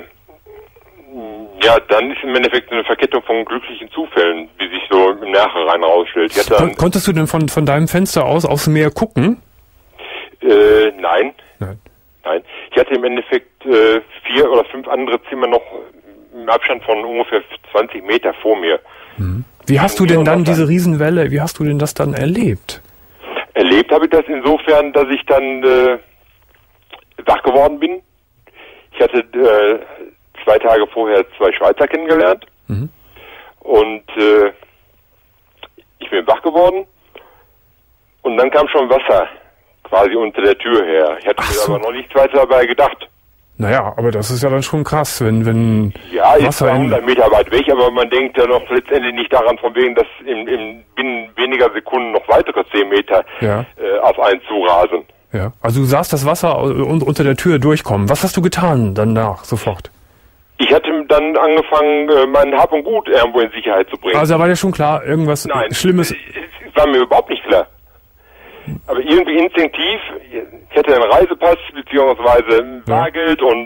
dann ist im Endeffekt eine Verkettung von glücklichen Zufällen, wie sich so im Nachhinein herausstellt. Konntest du denn von deinem Fenster aus aufs Meer gucken? Nein. Ich hatte im Endeffekt 4 oder 5 andere Zimmer noch im Abstand von ungefähr 20 Meter vor mir. Wie hast du denn dann diese Riesenwelle, wie hast du denn das dann erlebt? Erlebt habe ich das insofern, dass ich dann wach geworden bin. Ich hatte 2 Tage vorher 2 Schweizer kennengelernt. Und ich bin wach geworden. Und dann kam schon Wasser quasi unter der Tür her. Ich hatte mir aber noch nichts weiter dabei gedacht. Naja, aber das ist ja dann schon krass, wenn ja, Wasser... Ja, 100 Meter weit weg, aber man denkt ja noch letztendlich nicht daran, von wegen, dass binnen weniger Sekunden noch weitere 10 Meter auf einen zurasen. Ja, also du sahst das Wasser unter der Tür durchkommen. Was hast du getan danach sofort? Ich hatte dann angefangen, mein Hab und Gut irgendwo in Sicherheit zu bringen. Also da war dir schon klar, irgendwas Schlimmes... Es war mir überhaupt nicht klar. Aber irgendwie instinktiv, ich hatte einen Reisepass, beziehungsweise Bargeld und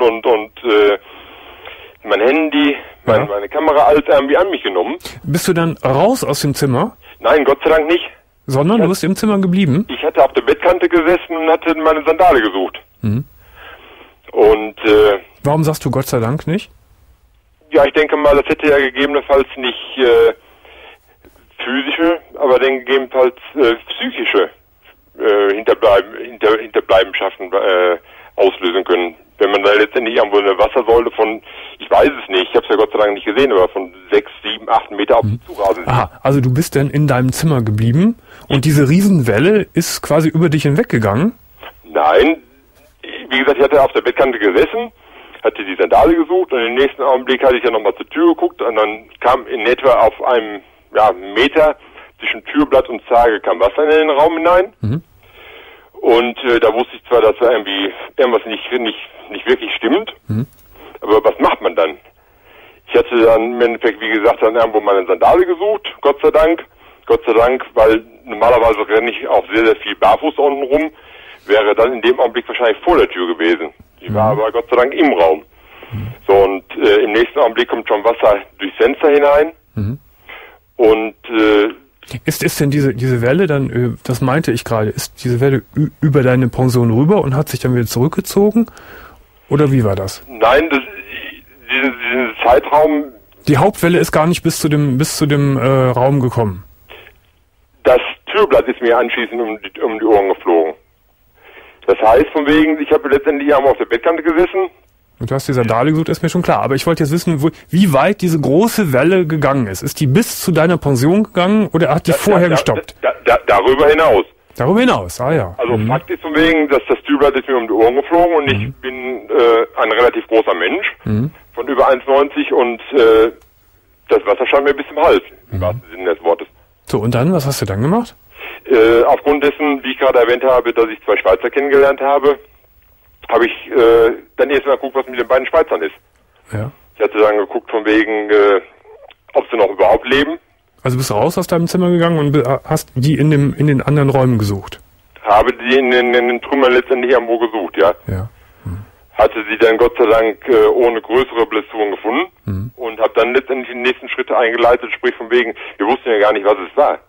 mein Handy, meine Kamera, alles irgendwie an mich genommen. Bist du dann raus aus dem Zimmer? Nein, Gott sei Dank nicht. Sondern du bist im Zimmer geblieben? Ich hatte auf der Bettkante gesessen und hatte meine Sandale gesucht. Und warum sagst du Gott sei Dank nicht? Ja, ich denke mal, das hätte ja gegebenenfalls nicht physische, aber dann gegebenenfalls psychische Hinterbleibenschaften auslösen können. Wenn man da letztendlich irgendwo eine Wassersäule von, ich weiß es nicht, ich habe es ja Gott sei Dank nicht gesehen, aber von 6, 7, 8 Meter auf die zurasen. Aha, also du bist dann in deinem Zimmer geblieben und diese Riesenwelle ist quasi über dich hinweggegangen? Nein, wie gesagt, ich hatte auf der Bettkante gesessen, hatte die Sandale gesucht und im nächsten Augenblick hatte ich ja nochmal zur Tür geguckt und dann kam in etwa auf einem Meter zwischen Türblatt und Zarge kam Wasser in den Raum hinein. Und da wusste ich zwar, dass da irgendwas nicht wirklich stimmt, aber was macht man dann? Ich hatte dann im Endeffekt, wie gesagt, dann irgendwo meine Sandale gesucht, Gott sei Dank, weil normalerweise renne ich auch sehr, sehr viel barfuß da unten rum, wäre dann in dem Augenblick wahrscheinlich vor der Tür gewesen. Ich war aber Gott sei Dank im Raum. So, und im nächsten Augenblick kommt schon Wasser durchs Fenster hinein. Und ist denn diese Welle dann, das meinte ich gerade, ist diese Welle über deine Pension rüber und hat sich dann wieder zurückgezogen? Oder wie war das? Nein, diesen Zeitraum... Die Hauptwelle ist gar nicht bis zu dem Raum gekommen? Das Türblatt ist mir anschließend um die Ohren geflogen. Das heißt, von wegen, ich habe letztendlich einmal auf der Bettkante gesessen. Und du hast die Sandale gesucht, ist mir schon klar. Aber ich wollte jetzt wissen, wie weit diese große Welle gegangen ist. Ist die bis zu deiner Pension gegangen oder hat die vorher gestoppt? Darüber hinaus. Darüber hinaus, ja. Also Fakt ist von wegen, dass das Türblatt ist mir um die Ohren geflogen und ich bin ein relativ großer Mensch von über 1,90 und das Wasser stand mir bis zum Hals, im wahrsten Sinne des Wortes. So, und dann, was hast du dann gemacht? Aufgrund dessen, wie ich gerade erwähnt habe, dass ich 2 Schweizer kennengelernt habe, habe ich dann erstmal geguckt, was mit den beiden Schweizern ist. Ja. Ich hatte dann geguckt von wegen, ob sie noch überhaupt leben. Also bist du raus aus deinem Zimmer gegangen und hast die in den anderen Räumen gesucht? Habe die in den Trümmern letztendlich irgendwo gesucht, ja. Hatte sie dann Gott sei Dank ohne größere Blessuren gefunden und habe dann letztendlich die nächsten Schritte eingeleitet, sprich von wegen, wir wussten ja gar nicht, was es war.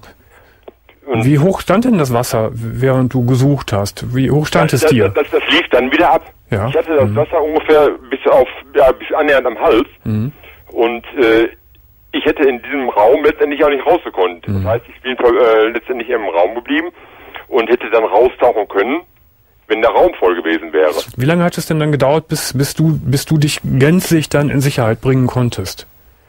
Und wie hoch stand denn das Wasser, während du gesucht hast? Wie hoch stand es dir? Das lief dann wieder ab. Ja. Ich hatte das Wasser ungefähr bis annähernd am Hals. Und ich hätte in diesem Raum letztendlich auch nicht rausgekonnt. Das heißt, ich bin letztendlich im Raum geblieben und hätte dann raustauchen können, wenn der Raum voll gewesen wäre. Wie lange hat es denn dann gedauert, bis du dich gänzlich dann in Sicherheit bringen konntest?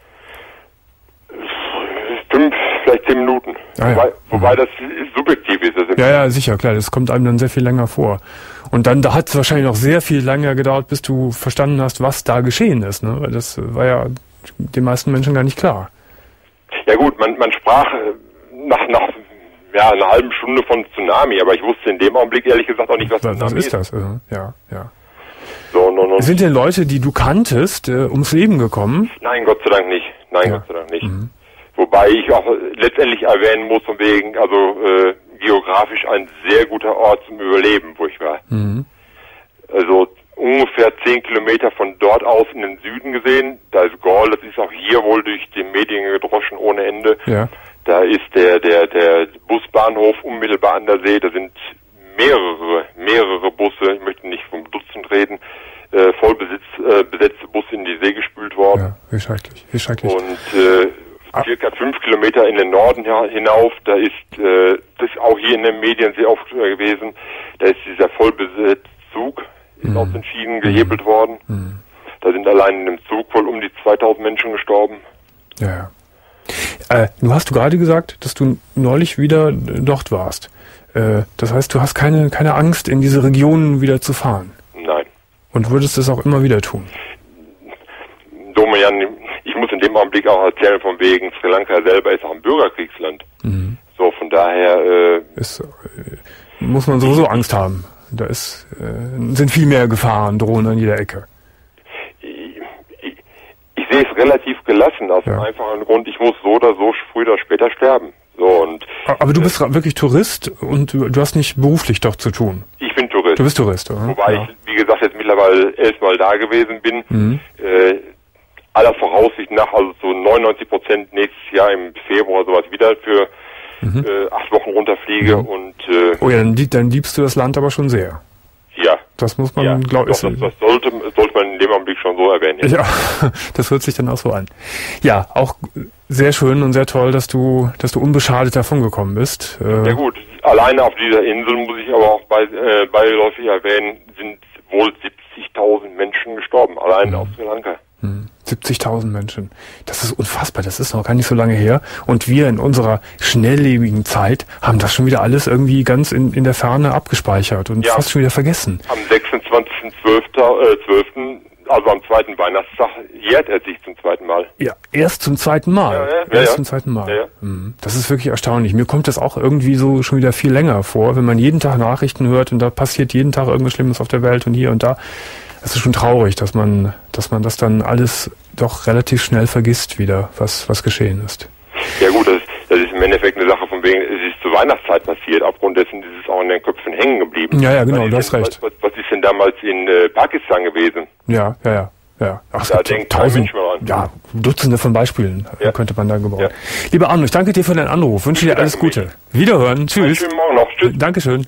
5, vielleicht 10 Minuten. Wobei das subjektiv ist. Ja, sicher, klar. Das kommt einem dann sehr viel länger vor. Und dann, da hat es wahrscheinlich noch sehr viel länger gedauert, bis du verstanden hast, was da geschehen ist. Ne? Weil das war ja den meisten Menschen gar nicht klar. Ja gut, man sprach nach einer halben Stunde von Tsunami, aber ich wusste in dem Augenblick ehrlich gesagt auch nicht, was Tsunami ist. Was ist das? Ja. So, Sind denn Leute, die du kanntest, ums Leben gekommen? Nein, Gott sei Dank nicht. Gott sei Dank nicht. Wobei ich auch letztendlich erwähnen muss, von wegen, also geografisch ein sehr guter Ort zum Überleben, wo ich war. Also ungefähr 10 Kilometer von dort aus in den Süden gesehen. Da ist Gorl, das ist auch hier wohl durch die Medien gedroschen ohne Ende. Ja. Da ist der Busbahnhof unmittelbar an der See. Da sind mehrere Busse, ich möchte nicht vom Dutzend reden, voll besetzte Busse in die See gespült worden. Ja, wie schrecklich. Und circa 5 Kilometer in den Norden hinauf, da ist, das ist auch hier in den Medien sehr oft gewesen, da ist dieser vollbesetzte Zug aus den Schienen gehebelt worden. Da sind allein in dem Zug wohl um die 2000 Menschen gestorben. Ja. Du hast gerade gesagt, dass du neulich wieder dort warst. Das heißt, du hast keine Angst, in diese Regionen wieder zu fahren? Nein. Und würdest es auch immer wieder tun? Domian, ich muss in dem Augenblick auch erzählen, von wegen Sri Lanka selber ist auch ein Bürgerkriegsland. So, von daher... muss man sowieso Angst haben. Da sind viel mehr Gefahren, drohen an jeder Ecke. Ich sehe es relativ gelassen, aus dem einfachen Grund, ich muss so oder so früher oder später sterben. So, und aber du bist wirklich Tourist und du hast nicht beruflich doch zu tun. Ich bin Tourist. Du bist Tourist, oder? Wobei ich, wie gesagt, jetzt mittlerweile 11 Mal da gewesen bin. Aller Voraussicht nach, also so 99% nächstes Jahr im Februar sowas wieder für 8 Wochen runterfliege und oh ja, dann liebst du das Land aber schon sehr. Ja. Das muss man, glaube ich. Das sollte man in dem Augenblick schon so erwähnen. Ja, das hört sich dann auch so an. Ja, auch sehr schön und sehr toll, dass du unbeschadet davon gekommen bist. Ja gut, alleine auf dieser Insel, muss ich aber auch beiläufig erwähnen, sind wohl 70.000 Menschen gestorben, allein auf Sri Lanka. 70.000 Menschen. Das ist unfassbar, das ist noch gar nicht so lange her. Und wir in unserer schnelllebigen Zeit haben das schon wieder alles irgendwie ganz in der Ferne abgespeichert und fast schon wieder vergessen. Am 26.12., also am zweiten Weihnachtstag, jährt er sich zum zweiten Mal. Ja, erst zum zweiten Mal. Zum zweiten Mal. Ja. Das ist wirklich erstaunlich. Mir kommt das auch irgendwie so schon wieder viel länger vor, wenn man jeden Tag Nachrichten hört und da passiert jeden Tag irgendwas Schlimmes auf der Welt und hier und da. Es ist schon traurig, dass man das dann alles doch relativ schnell vergisst wieder, was geschehen ist. Ja gut, das ist im Endeffekt eine Sache von wegen, es ist zur Weihnachtszeit passiert, aufgrund dessen ist es auch in den Köpfen hängen geblieben. Ja, genau, du hast recht. Was ist denn damals in Pakistan gewesen? Ja. Ach, da denkt 1000, ja, Dutzende von Beispielen könnte man da gebrauchen. Ja. Lieber Arno, ich danke dir für deinen Anruf, wünsche dir alles Gute. Wiederhören, tschüss. Einen schönen Morgen noch, tschüss. Dankeschön.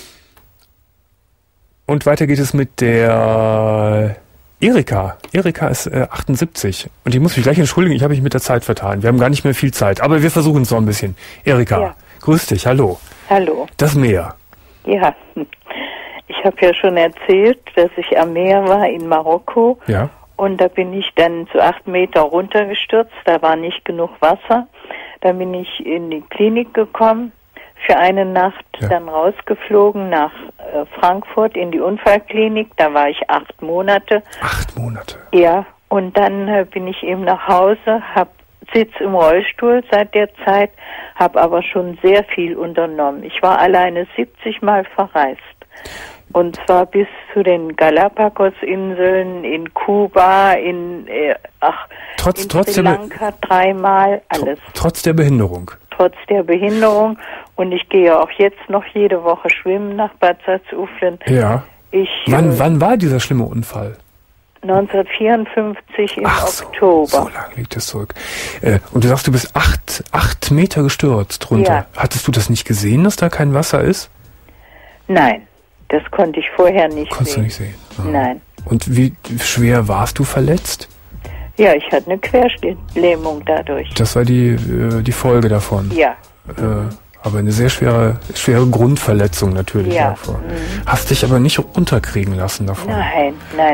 Und weiter geht es mit der Erika. Erika ist 78 und ich muss mich gleich entschuldigen, ich habe mich mit der Zeit vertan. Wir haben gar nicht mehr viel Zeit, aber wir versuchen es noch ein bisschen. Erika, grüß dich, hallo. Hallo. Das Meer. Ja, ich habe ja schon erzählt, dass ich am Meer war in Marokko. Ja. Und da bin ich dann zu 8 Meter runtergestürzt, da war nicht genug Wasser. Dann bin ich in die Klinik gekommen, für eine Nacht dann rausgeflogen nach Frankfurt in die Unfallklinik. Da war ich 8 Monate. 8 Monate? Ja, und dann bin ich eben nach Hause, sitze im Rollstuhl seit der Zeit, habe aber schon sehr viel unternommen. Ich war alleine 70 Mal verreist. Und zwar bis zu den Galapagos-Inseln, in Kuba, in Sri Lanka 3-mal, alles. Trotz der Behinderung? Trotz der Behinderung. Und ich gehe auch jetzt noch jede Woche schwimmen nach Bad Salzuflen. Ja. Wann war dieser schlimme Unfall? 1954 im Oktober. So lange liegt das zurück. Und du sagst, du bist 8 Meter gestürzt runter. Ja. Hattest du das nicht gesehen, dass da kein Wasser ist? Nein, das konnte ich vorher nicht sehen. Konntest du nicht sehen? Oh. Nein. Und wie schwer warst du verletzt? Ja, ich hatte eine Querschnittlähmung dadurch. Das war die Folge davon? Ja. Aber eine sehr schwere Grundverletzung natürlich. Ja. Hast dich aber nicht unterkriegen lassen davon? Nein.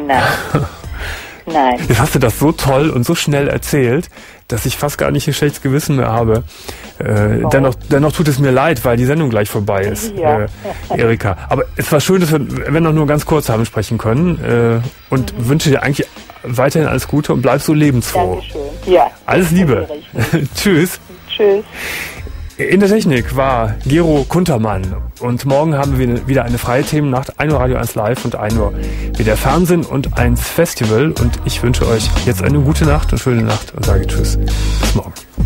Nein. Jetzt hast du das so toll und so schnell erzählt, dass ich fast gar nicht ein schlechtes Gewissen mehr habe. Dennoch tut es mir leid, weil die Sendung gleich vorbei ist, Erika. Aber es war schön, dass wir, wenn auch nur ganz kurz haben sprechen können. Und wünsche dir eigentlich weiterhin alles Gute und bleib so lebensfroh. Dankeschön. Ja. Alles Liebe. Tschüss. Tschüss. In der Technik war Gero Kuntermann und morgen haben wir wieder eine freie Themennacht, 1 Uhr Radio 1 Live und 1 Uhr wieder Fernsehen und 1 Festival und ich wünsche euch jetzt eine gute Nacht und schöne Nacht und sage Tschüss. Bis morgen.